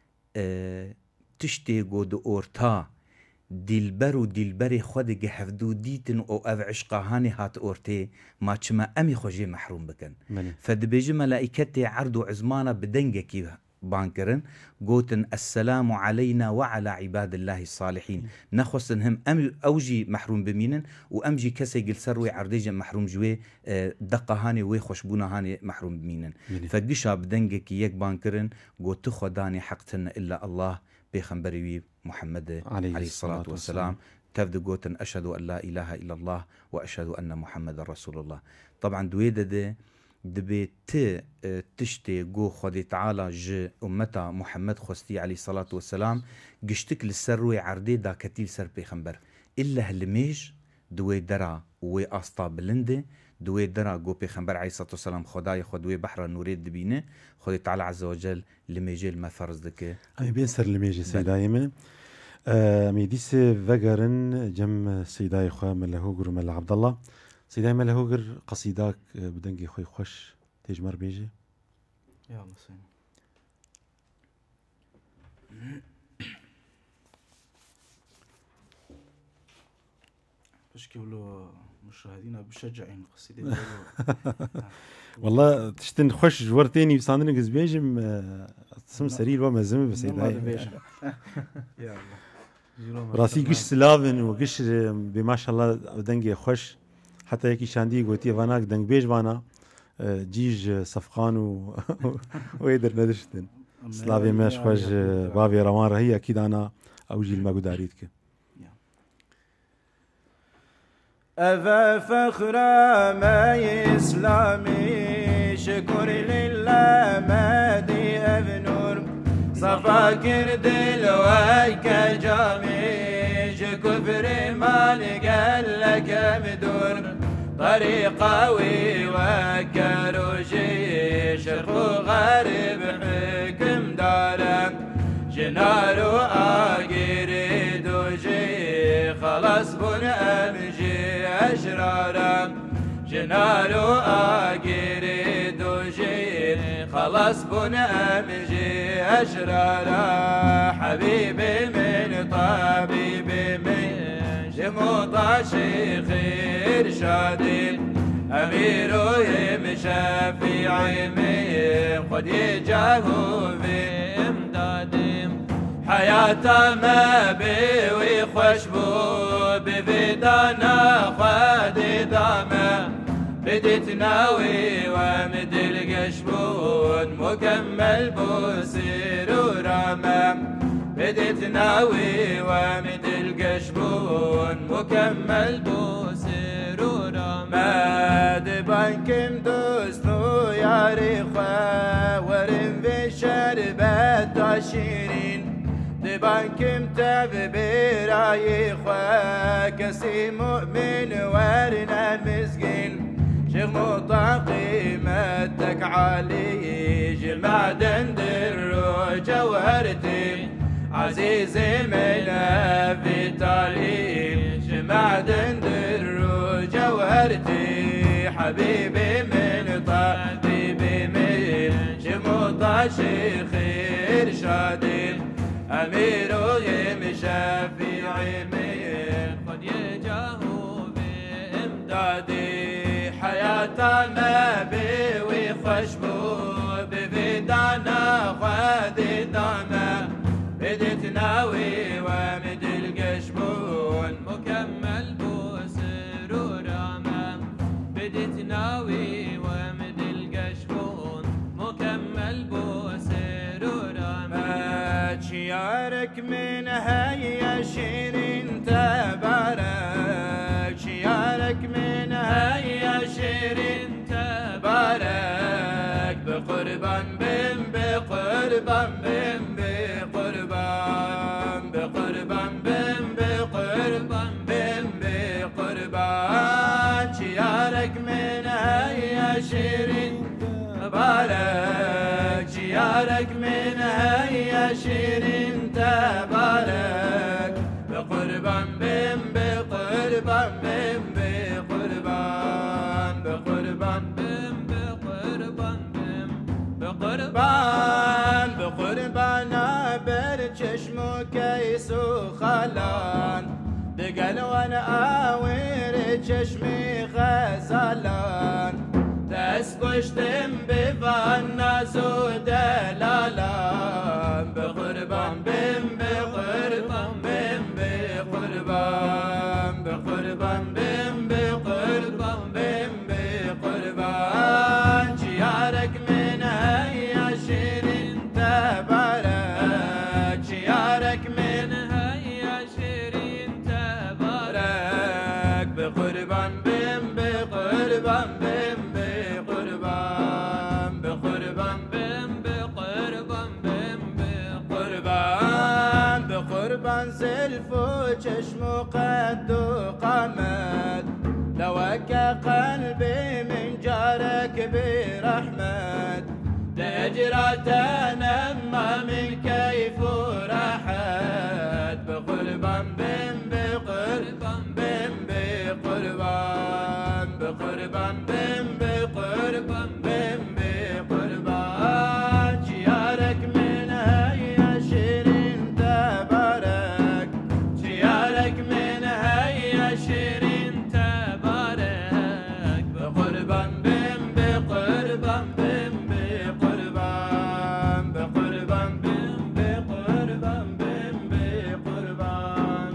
اه تشتي قود أورتا دلبر و دلبر خود گهفدو دیتن او او عشقا هاني هات اورتي ما چما امي خوجي محروم بكن فدبيجي ملائكتي عرض و عزمانا بدنگكي بانكرن قوتن السلام علينا وعلى عباد الله الصالحين نخصن هم أم اوجي محروم بمينن و امجي كسي قل سروي عرديجا محروم جوي دقا هاني وي خوشبونا هاني محروم بمينن فقشا بدنگكي يك بانكرن قوت خداني حقتن الا الله بيخنبري محمد عليه, عليه الصلاة والسلام تبدو قوتن أشهد أن لا إله إلا الله وأشهد أن محمد رسول الله. طبعا دويدة دي دبي ت تشتي قو خدي تعالى ج أمتا محمد خستي عليه الصلاة والسلام قشتك للسروي عردي دا كتيل سر بيخنبر إلا هلميج دوي درا وي أسطا بلنده دوي درا قو بيخنبر عليه الصلاة والسلام خداي خدوي بحر نوريد دبينه خدي تعالى عز وجل لميجيل ما فرز دكه أي بينسر لميجي سيداي من آه ميديس فجرن جم سيداي خوا ملهوجر مل عبد الله سيداي ملهوجر قصيداك بدنجي خوي خوش تجمر بيجي يلا سين بشكي له مشاهدينا بشجعين قصيدة والله تشتن خوش جورتيني بصاندن قزبيجم اسم سرير وما زم بس يلا راسي قش سلافن وقش بما شاء الله دنجي خوش حتى يكي شاندي قوتي فاناك دنج بيج وانا جيج صفقان و ويدر ندشتن سلافي ماش خوش بابي روان رهي اكيد انا اوجي المقداريتك أفا فخر ما إسلامي شكر لله ما دي أبنور صفا كرد الوايك جامي كفر ما لقال لك بدور طريقاوي وكروجي شرق غرب حكم دارم جنارو آقير دوجي خلاص بن أمجي أشرارا جنارو آقير دوجي خلاص بن أمجي أشرارا حبيبي من طبيبي من جموطا شيخ إرشادي أميرو يمشافي عيمي قد يجاهو في إمدادي حياته ما بي وخشبو بفدانا خادي دامه بديت ناوي ومد القشبون مكمل بوسير ورامم بديت ناوي ومد القشبون مكمل بوسير ورامم دبانكم دوستو يا ريخا ورم في شربت عشرين دبانكم تببير عيخا كسي مؤمن ورنا مسكين شيخ مطاقي مدك علي جمع دندر وجوهرتي عزيزي من في تالي جمع دندر وجوهرتي حبيبي من طبيبي من شيخ مطا شيخ إرشادي أمير شفيعي من قد يجاه بإمدادي حياتنا بي وخشبو بفدانا خادي دانا بديت ناوي ومد القشبون مكمل بوسر ورامم بديت ناوي ومد القشبون مكمل بوسر ورامم شيارك من هيا شيرين تبارك شيارك من هيا شيرين تبارك بقربان بم بقربان بم بقربان بقربان بم بقربان بم بقربان شيارك من هيا شيرين تبارك شيارك من هيا شيرين تبارك بقربان بم بقربان بم بقربان بقربان بم بقربان بم بقربان بقربان برچشم و کیس و خلان دقل وانا آویر چشمی غزالان دست گشتم بفان نازو دلالان بقربان بم بقربان بم بقربان بقربان بم بقربان بم بقربان جيارك من هيا شيرين تبارك جيارك من هيا شيرين تبارك بقربان بم بقربان بم بقربان بقربان بم بقربان بم بقربان بقربان زلف وچشم وقد وقامت لوك قلبي من جارك برحمت لأجرات نما من كيف راحت بقربان بم بقربان بم بقربان بقربان بم بقربان بم بقربان جيارك من هيا شيرين تبارك جيارك من هيا شيرين تبارك بقربان بم بقربان بم بقربان بقربان بم بقربان بم بقربان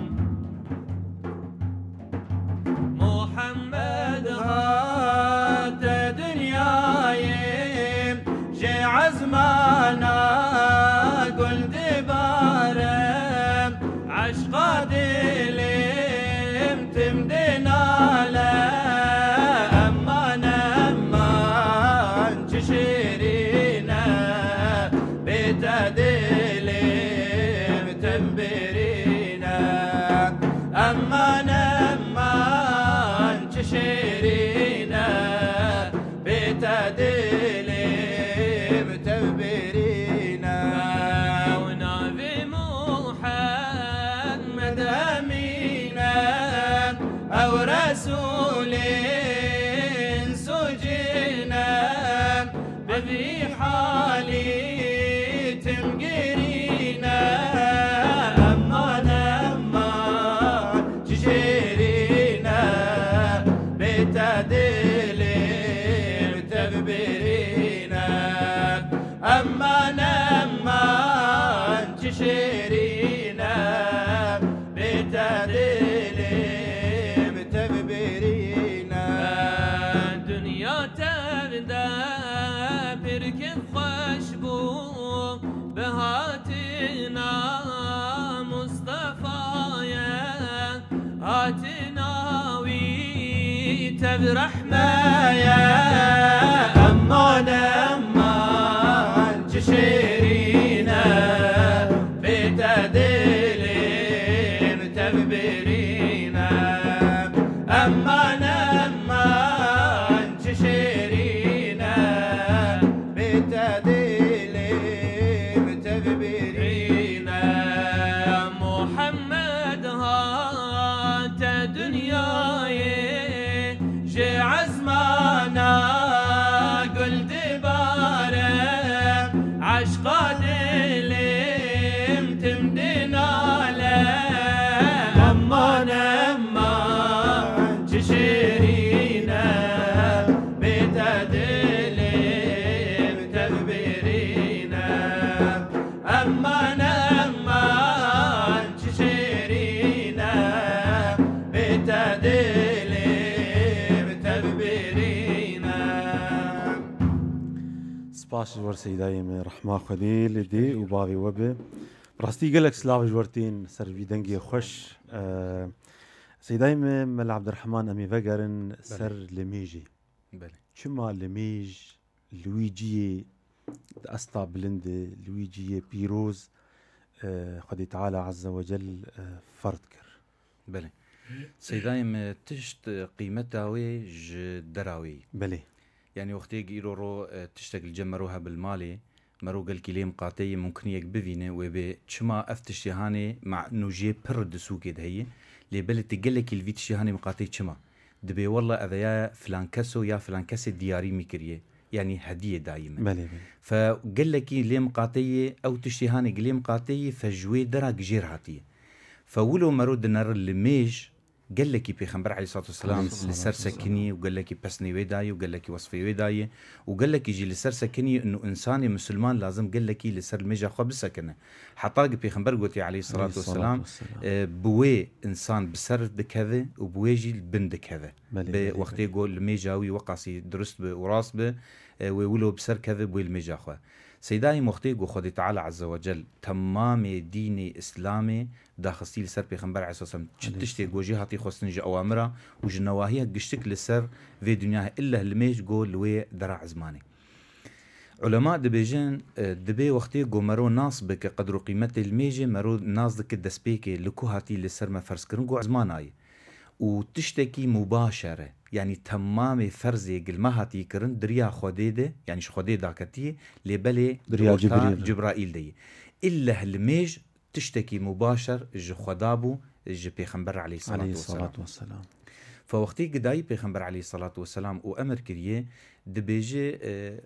محمد هات دنياي جي عزمانا قل دبارم عشقا دلم تمدنا لا أمان أمان تشيرينا بيت دلم تنبرينا أمان أمان تشيرينا بيت دلم تنبرينا ونبي محمد أمينا أو رسول سجينا بذي حالي تمقرينا أمان أمان تشيرينا بيت دلم تببرينا أمان أمان تشيرينا بتدلم تببرينا دنيا تبدا بركب خشبو بهاتنا مصطفايا هاتنا ويتبرحمة يا أمان أمان جشيرينا بتدلم تببرينا أمان أمان جشيرينا بتدلم تببرينا محمد هات دنياي جي عزمانا قل دبارة عشقا دلم تمدنا له أمان أمان جشيرينا بتدلم تببرينا أمان أمان جشيرينا بتدلم تببرينا سباش جوار سيداي من رحمة خديل دي وبابي وبه براستي قالك سلاف جوارتين سر في دنجي خوش أه سيداي من عبد الرحمن أمي فقرن سر لميجي بله شما لميج لويجي أستا بلند لويجي بيروز أه خدي تعالى عز وجل أه فرد كر بله سيدايم تشت قيمتها ويج دراوي بلي يعني وقتی گیرو رو تشتغل جمروها بالمالي مرو قال كلام قاطي ممكن يك بفينه وبي چما افتشهاني مع نوجي پر دسوكي دهي لي بل تقلك الفيتشهاني مقاطي چما دبي والله اذا يا فلان كسو يا فلان كسي دياري مكريه يعني هديه دائما بلي بلي فقال لك لي مقاطيه او تشتهاني قلي مقاطيه فجوي دراك جير هاتيه فولو مرو دنر الميج قال لك بيغمبر عليه الصلاه والسلام لسر سكني وقال لك بسني وداي وقال لك وصفي وداي وقال لك يجي لسر سكني انه انسان مسلمان لازم قال لك لسر الميجا خو بسكنه حطاق بيغمبر قلت عليه الصلاه والسلام آه بوي انسان بسر بكذا وبويجي البند كذا بوقت يقول الميجاوي وقاسي درست وراس به آه ويولو بسر كذا بوي الميجا خو سيداي مختيق وخدي تعالى عز وجل تمام ديني اسلامي داخستي لسر بيغمبر عليه الصلاه والسلام تشتي جوجي هاتي خوستنج اوامره وجنواهيه قشتك لسر في دنياه الا الميج قول لوي درع زماني علماء دبيجن دبي وقتي قمرو ناس بك قدر قيمه الميج مرو ناس دك دسبيكي لكو هاتي لسر ما فرس كرنقو زماناي وتشتكي مباشره يعني تمام فرزي قل ما هاتي كرن دريا خديده يعني ش خديده داكتي لبلي دريا جبريل جبرائيل دي الا الميج تشتكي مباشر جو خدابو جو بيغمبر عليه الصلاه عليه والسلام, والسلام. فوقتي قداي بيغمبر عليه الصلاه والسلام وامر كريه دبيجي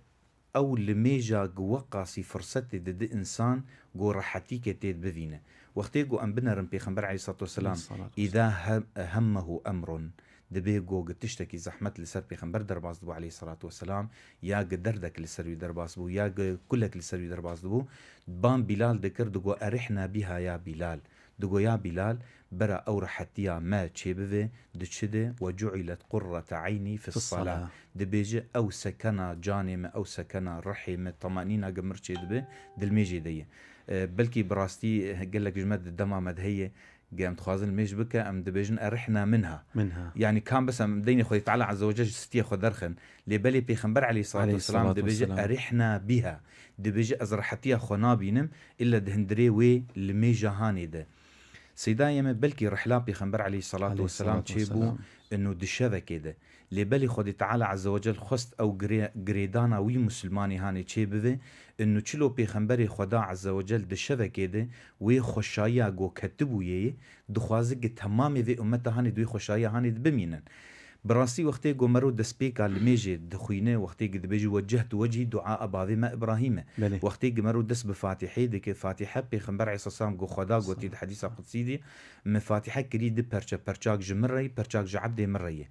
او لميجا وقاسي فرصتي دد انسان جو راحتي كتيد بفينه وقتي جو ام بنرم بيغمبر عليه الصلاه والسلام اذا همه امر دبي جو تشتكي زحمه لسر بيغمبر درباس دبو عليه الصلاه والسلام يا قدردك لسر درباس بو يا كلك لسر درباس دبو بان بلال ذكر دغو ارحنا بها يا بلال دغو يا بلال برا او رحتيا ما تشبه دشده وجعلت قرة عيني في الصلاة دبيجي او سكنا جانم او سكنا رحم طمانينه قمر تشبه دلميجي دي بلكي براستي قال لك جمد الدمى مدهيه قام تخازن الميج بك ام دبيجن ارحنا منها منها يعني كان بس مديني خذ تعالى عز وجل ستي خذ درخن لبلي بيغمبر عليه الصلاه والسلام دبيجي ارحنا بها دبيجي ازرحتيا خنابينم الا دهندري وي الميجا هاني ده سيدا يم بلكي رحلات بيغمبر عليه الصلاه والسلام تشيبو انه دشذا كده لبلي خذ تعالى عز وجل خست او غريدانا وي مسلماني هاني تشيبه انه چلو پیغمبر خدا عز وجل دشذا كده وي خوشايا گو كتبويه دخوازق تمام ذي امته هاني دوي خوشايا هاني بمينن براسي وقتي جو مرو دسبيكا لميجي دخوينه وقتي قد بيجي وجهت وجهي دعاء بعظيمه ابراهيم وقتي مرو دس بفاتحه ديك فاتحه پیغمبر عليه الصلاه والسلام جو خدا گوتي حديث قدسي دي مفاتحه كريد برچا برچاك جمري برچاك عبد مريه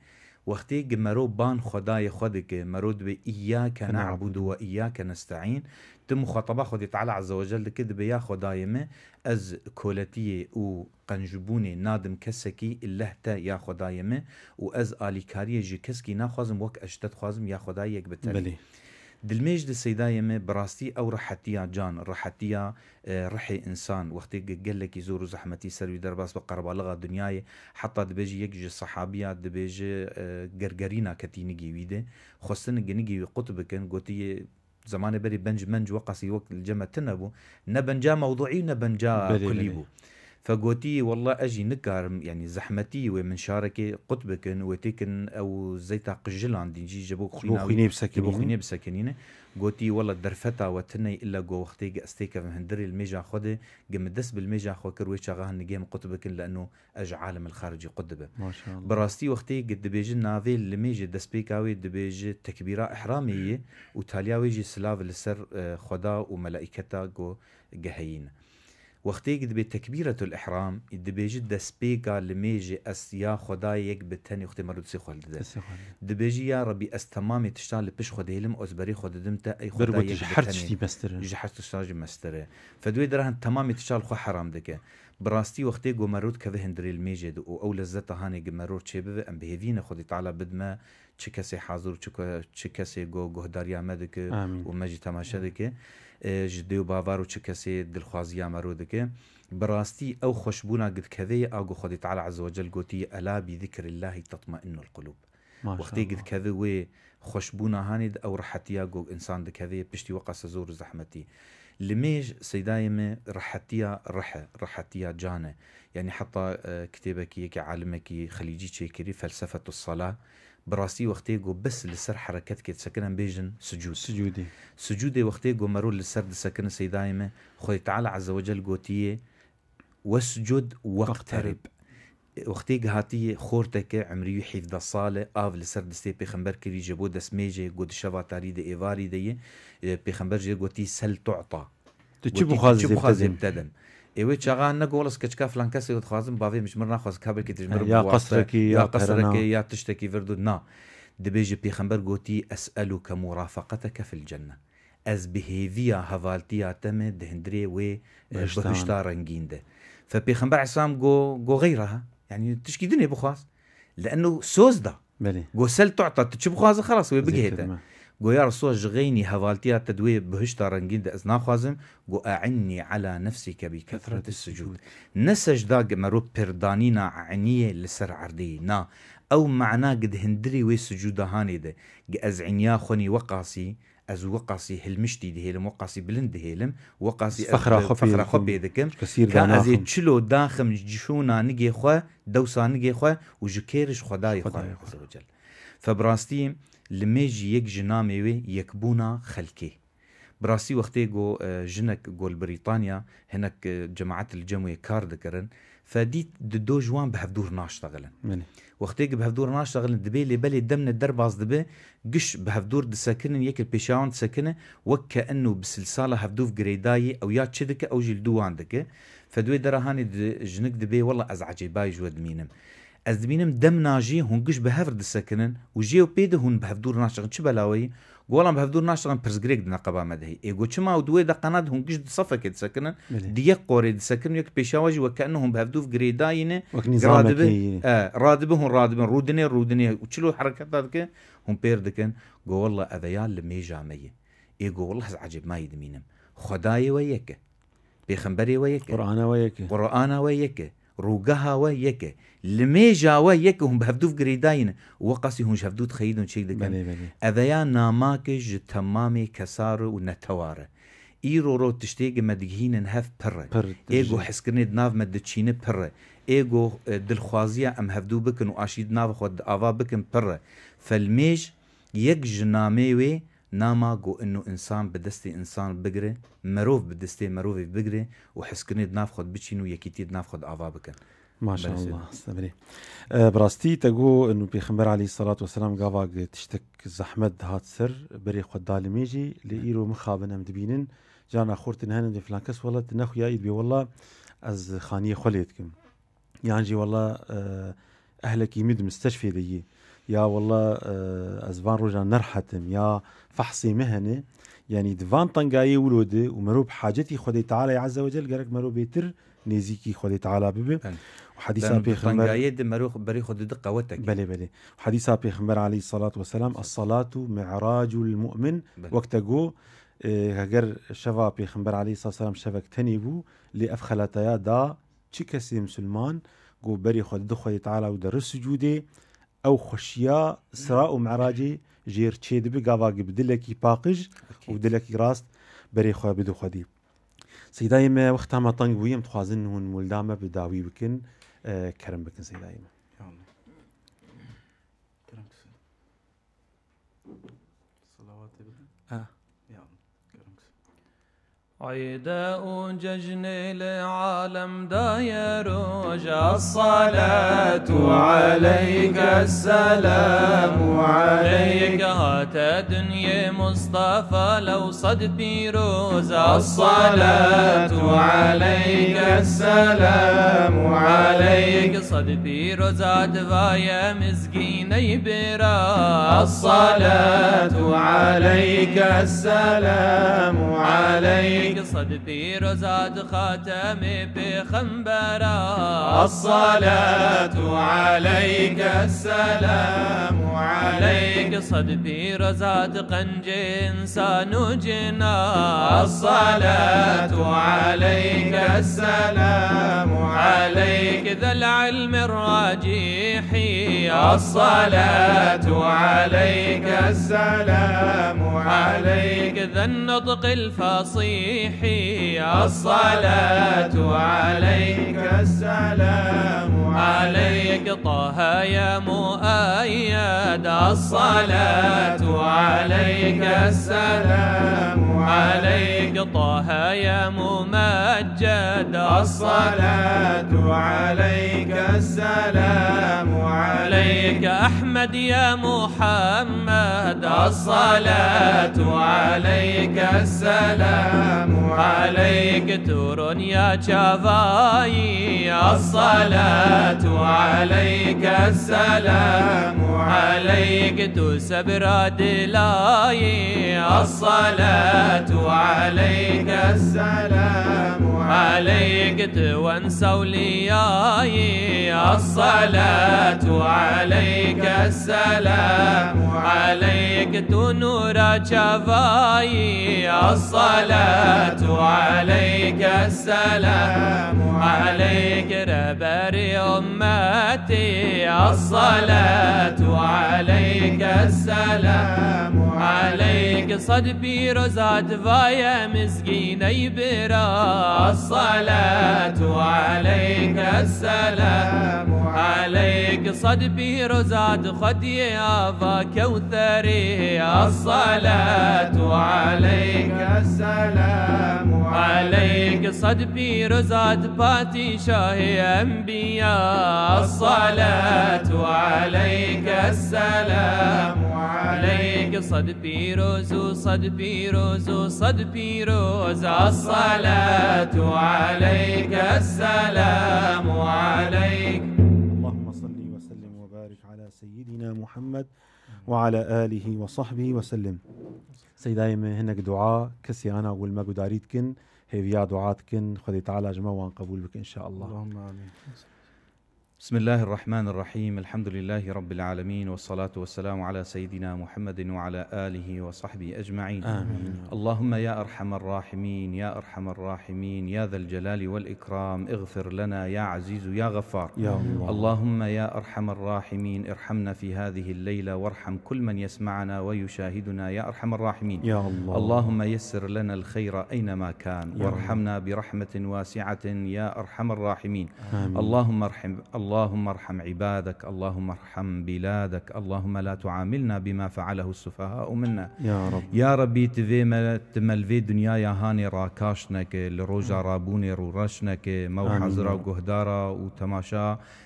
وقتی گمرو بان خدای خود که مرود به ایاک نعبد و ایاک نستعین تم مخاطبه خود تعالی عز وجل که دبی یا خدای ما از کولتی او قنجبونی نادم کسکی الله تا یا خدای ما و از آلیکاری جی کسکی نخوازم وک اشتد خوازم یا خدای یک بتری دلميج دي سيدايا ما براستي او رحتيا جان رحتيا رحي انسان وقت قال لك يزور زحمتي سروي درباس بقرب لغه دنياي حتى دبيجي يجي الصحابيه دبيجي غرغرينا كتينيجي ويده خصنا جنيجي قطب كان قوتي زمان بري بنج منج وقصي وقت الجمع تنبو نبنجا موضوعي نبنجا كليبو فقوتي والله اجي نكار يعني زحمتي ومن شاركي قطبكن وتيكن او زيتا قجل عندي نجي جابوك خيني بسكنينه خيني بسكنينه قوتي والله درفتا وتني الا جو وقتي استيكا مهندري الميجا خدي قمدس بالميجا خو كروي شغان نجيم قطبكن لانه اج عالم الخارجي قطبه ما شاء الله براستي وقتي قد بيجي نافي الميجي دسبيكاوي دبيجي تكبيره احراميه وتالياوي جي سلاف لسر خدا وملائكته جو جهين وقتی قد بتكبيرة الإحرام دبيجي دسبيكا لميجي أس يا خداي يك بتاني وقتی مرود سي خالد ده دبيجي يا ربي أس تمامي تشتغل بش خديلم أزبري خددمتا أي خداي يك بتاني مستره يجي حرت تشتغل مستره فدوي درهن تمامي تشتغل خو حرام دكه براستي وقتی جو مرود كذا هندري الميجي دو أو لزتا هاني جمرود شبه أم بهذين خدي تعالى بدما چكسي حاضر چكسي جو جهداريا مدك ومجي تماشا دكه جدي و باوار و چه کسی دلخوازی مرود که براستی او خوشبونا قد كذي او خدي تعالى عز وجل قوتي الا بذكر الله تطمئن القلوب وقتي قد كذي و خوشبونا هاند او رحتيا جو انسان د كذي بشتي وقص زور زحمتي لميج سيدايم رحتيا رح رحتيا جانه يعني حتى كتابك يك عالمك خليجي تشكري فلسفه الصلاه براسي وقتي جو بس لسر حركات كي تسكنن بيجن سجود سجودي سجودي وقتي جو مرو لسر سكن سيدايمه خوي تعالى عز وجل قوتيه واسجد واقترب وقتي هاتي خورتك عمري حفظ الصاله اف لسر دستي بيخمبر كري جبو دسميجي قد شوا تاري دي ايفاري دي بيخمبر جي قوتي سل تعطى تجيبو خازي ابتدم ايوه شغال نقولس كشكا فلان كاسي وتخازم بافي مش مرنا خاص كابل كي تجمر يا قصرك يا قصرك يا تشتكي فردو نا دبيجي بيخمبر قوتي اسالك مرافقتك في الجنه از بهيفيا هفالتيا تم دهندري و بهشتا رنجين ده فبيخمبر عصام جو جو غيرها يعني تشكي دنيا بخاص لانه سوز ده جو سل تعطى تشي بخاص خلاص وبقيته جو يا رسول جغيني هفالتيا تدوي بهشتا رنجين ده ازنا خازم جو اعني على نفسك بكثرة السجود نسج داق مرو بردانينا عنيه لسر عردي نا او معنا قد هندري وي سجود هاني ده از عنيا خوني وقاسي از وقاسي هلمشتي دهيلم وقاسي بلند دهيلم وقاسي فخرة خبي فخرة خبي دكم كان ازي تشلو داخم جشونا نجي خو دوسا نجي خو وجكيرش خداي خو عز وجل فبراستي لميجي يك جنامي وي يكبونا خلكي براسي وقتي جو جنك جول بريطانيا هناك جماعات الجموية كار ذكرن فديت دو جوان بهفدور ناشتغلن وقتي بهفدور ناشتغلن دبي اللي بلي دمن الدرباز دبي قش بهفدور دسكنن يك البيشاون تسكنه وكأنه بسلسالة هفدوف جريداي او يا تشدك او جلدو عندك فدوي درهاني جنك دبي والله ازعجي باي جود مينم از دبينم دم ناجي هون قش بهفر دسكنن وجيو بيده هون بهفدور ناشتغلن شو بلاوي قولان بهفدور ناشتغلن برزغريك دنا قبا مدهي ايغو چما ودوي د قناد هون قش صفك تسكنن دي قوري دسكن يك بيشاوجي وكانهم بهفدوف جريداين رادبه اه رادبه هون رادبه رودني رودني وتشلو حركات هذك هم بيردكن قول والله اذيال لميجاميه ايغو والله عجب ما يدمينم خداي ويك بيخنبري ويك قرآن ويك قرآن ويك روجها ويك لميجا ويك هم بهفدوف جريداين وقاسي هم شفدوت خيدون شيء دكان أذيا ناماكج تمامي كسار ونتواره إيرو رو تشتيج مدجهين نهف برة إيجو حسكرني دناف مدتشينه برة إيجو دلخوازية أم هفدو بكن وأشيد ناف خد أفا بكن برة فالميج يك جنامي ناما جو انه انسان بدستي انسان بقري مروف بدستي مروف بقري وحسكني دناف خد بتشينو يكيتي دناف خد أفا بكن ما شاء الله استمري أه براستي تقول انه بيخمر عليه الصلاه والسلام قافا تشتك زحمت هات سر بري خد دالميجي ليرو مخابن مدبينن جانا خورتن هن دي فلانكس والله تنخ يا يدبي والله از خانيه خليتكم يعني جي والله أه اهلك يمد مستشفى دي يا والله أزبان رجع نرحتم يا فحصي مهنة يعني دفان طنقاي ولودي ومروب حاجتي خدي تعالى عز وجل قالك مروب بيتر نيزيكي خدي تعالى ببي وحديثا بيخمر طنقاي مروخ بري خد دقة وتك بلي بلي وحديثا بيخمر عليه الصلاة والسلام الصلاة معراج المؤمن وقت جو هجر شفا بيخمر عليه الصلاة والسلام شفك تنيبو لأفخلتايا دا چي كسي مسلمان جو بري خد دخل تعالى ودرس سجودي او خشيا سراء ومعراجي جير تشيد بقاوا بدلكي باقج ودلكي راست بري خو بدو خدي سيداي ما وقت ما طنق ويم تخازن هون ملدامه بداوي بكن آه كرم بكن سيداي ما كرم صلوات اه عيداء ججن العالم داير رجع الصلاة عليك السلام عليك هات دنيا مصطفى لو صد بيروز الصلاة عليك السلام عليك صد بيروز عدفايا مسكيني برا الصلاة عليك السلام عليك صد بيروزات خاتم بخنبرة الصلاة عليك السلام عليك صد بيروزات قنج إنسان جنا الصلاة عليك السلام عليك ذا العلم الراجح الصلاة عليك السلام عليك ذا النطق الفصيح الصلاة عليك السلام عليك طه يا مؤيد الصلاة عليك السلام عليك طه يا ممجد الصلاة عليك السلام عليك أحمد يا محمد الصلاة عليك السلام عليك تورون يا شافاي الصلاة عليك السلام عليك تسبر دلاي الصلاة عليك السلام عليك توانسى ولياي الصلاة عليك السلام عليك تنور شفاي الصلاة عليك السلام عليك ربري أمتي الصلاة عليك السلام عليك صد بيروزات فايا مسكيني برا الصلاة عليك السلام عليك صد بيروزات خدي أفا كوثري الصلاة عليك السلام عليك صد بيروزات باتي شاهي أنبياء الصلاة عليك السلام عليك صد بيروز صد بيروز صد بيروز الصلاة عليك السلام عليك. اللهم صل وسلم وبارك على سيدنا محمد وعلى آله وصحبه وسلم. سيداي ما هناك دعاء كسي أنا أقول ما قد أريدكن هي دعاتكن خذي تعالى جماعة قبول بك إن شاء الله. اللهم آمين. بسم الله الرحمن الرحيم الحمد لله رب العالمين والصلاة والسلام على سيدنا محمد وعلى آله وصحبه أجمعين آمين. اللهم يا أرحم الراحمين يا أرحم الراحمين يا ذا الجلال والإكرام اغفر لنا يا عزيز يا غفار يا الله. اللهم يا أرحم الراحمين ارحمنا في هذه الليلة وارحم كل من يسمعنا ويشاهدنا يا أرحم الراحمين يا الله. اللهم يسر لنا الخير أينما كان وارحمنا برحمة واسعة يا أرحم الراحمين. آمين. اللهم ارحم اللهم ارحم عبادك اللهم ارحم بلادك اللهم لا تعاملنا بما فعله السفهاء منا يا رب. يا ربي تذيم تملفي دنيا يا هاني راكاشنك لروجا رابوني رورشنك مو حزرا وقهدارا وتماشا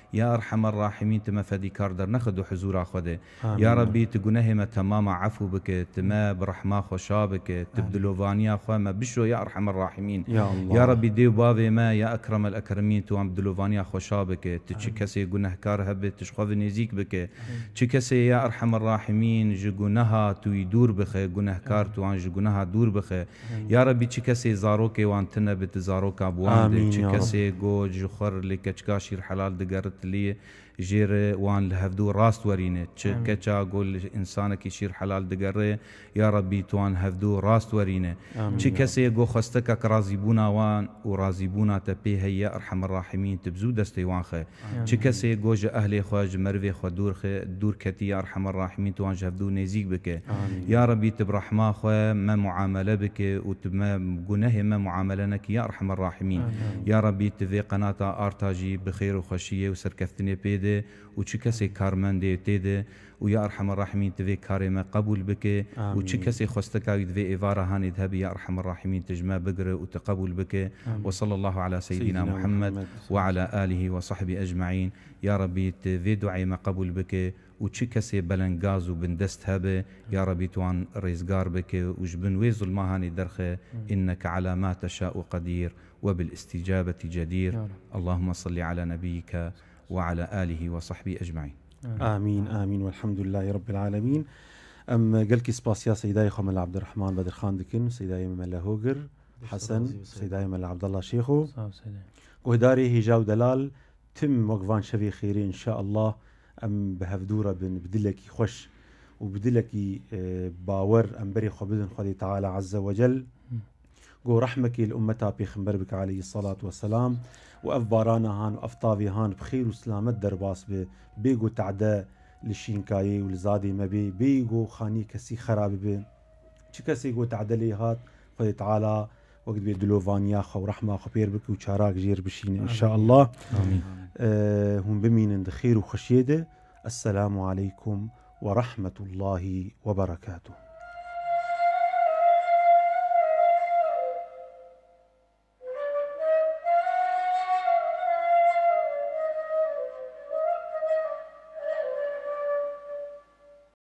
يا أرحم الراحمين تما فدي كار در نخدو حضور خده يا ربي تقنه ما تماما عفو بك تما برحمة خوشا بك تبدلو فانيا خو ما بشو يا أرحم الراحمين يا الله يا ربي ديو بابي ما يا أكرم الأكرمين تو عم بدلو فانيا خوشا بك تشي كسي قنه كار هبت تشخوف نزيك بك تشي كسي يا أرحم الراحمين جقنها تو يدور بخي قنه كار تو عن جقنها دور بخي يا ربي تشي كسي زاروكي وان تنا بتزاروك أبوان تشي كسي جو جخر لكشكاشير حلال دقرت لي جير وان لهفدو راست ورينه كتشا قول إنسانك يشير حلال دقره يا ربي توان هفدو راست ورينه چه كسي قو خستك كرازيبونا وان ورازيبونا تبيه يا أرحم الراحمين تبزو دستي وان خي چه كسي قو جا أهلي خواج مروي خوا دور خي دور كتي يا أرحم الراحمين توان جهفدو نزيك بك يا ربي تبرحما خوا ما معاملة بك وتما قناه ما معاملنك يا أرحم الراحمين يا ربي تفي قناة آرتاجي بخير وخشية وسركفتني بيدي وچی کسی کارمنده تیده و یا ارحم الراحمین تفي كاري ما قبول بك وچی کسی خستکا تفي ایواره هانی ذهبي يا ارحم الراحمين تجمع بقره وتقبل بك وصلى الله على سيدنا محمد وعلى آله وصحبه أجمعين يا ربي تفي دعي ما قبول بك وچی کسی بلنگاز و بندست هبه يا ربي توان ريزقار بك وجبن ويز المهاني درخه إنك على ما تشاء قدير وبالاستجابة جدير اللهم صل على نبيك وعلى آله وصحبه أجمعين آمين آمين والحمد لله رب العالمين. أم قلك سباسيا سيداي خمل عبد الرحمن بدر خان دكن سيداي ملا هوجر حسن سيداي ملا عبد الله شيخو وهداري هجاو دلال تم وقفان شفي خيري إن شاء الله. أم بهفدورة بن بدلكي خوش وبدلكي باور أم بري خبدن خدي تعالى عز وجل قو رحمك الأمة بيخمبر بك عليه الصلاة والسلام وأف بارانا هان وأف طاوي هان بخير وسلامة درباس بيقو تعداء للشينكايي والزادي مبي بيقو خاني كسي خراب بي چي كسي قو تعدلي هات خدي تعالى وقت بيدلو فانيا خو رحمة خبير بك وشاراك جير بشين إن شاء الله. آمين. آه هم بمين خير وخشيده. السلام عليكم ورحمة الله وبركاته.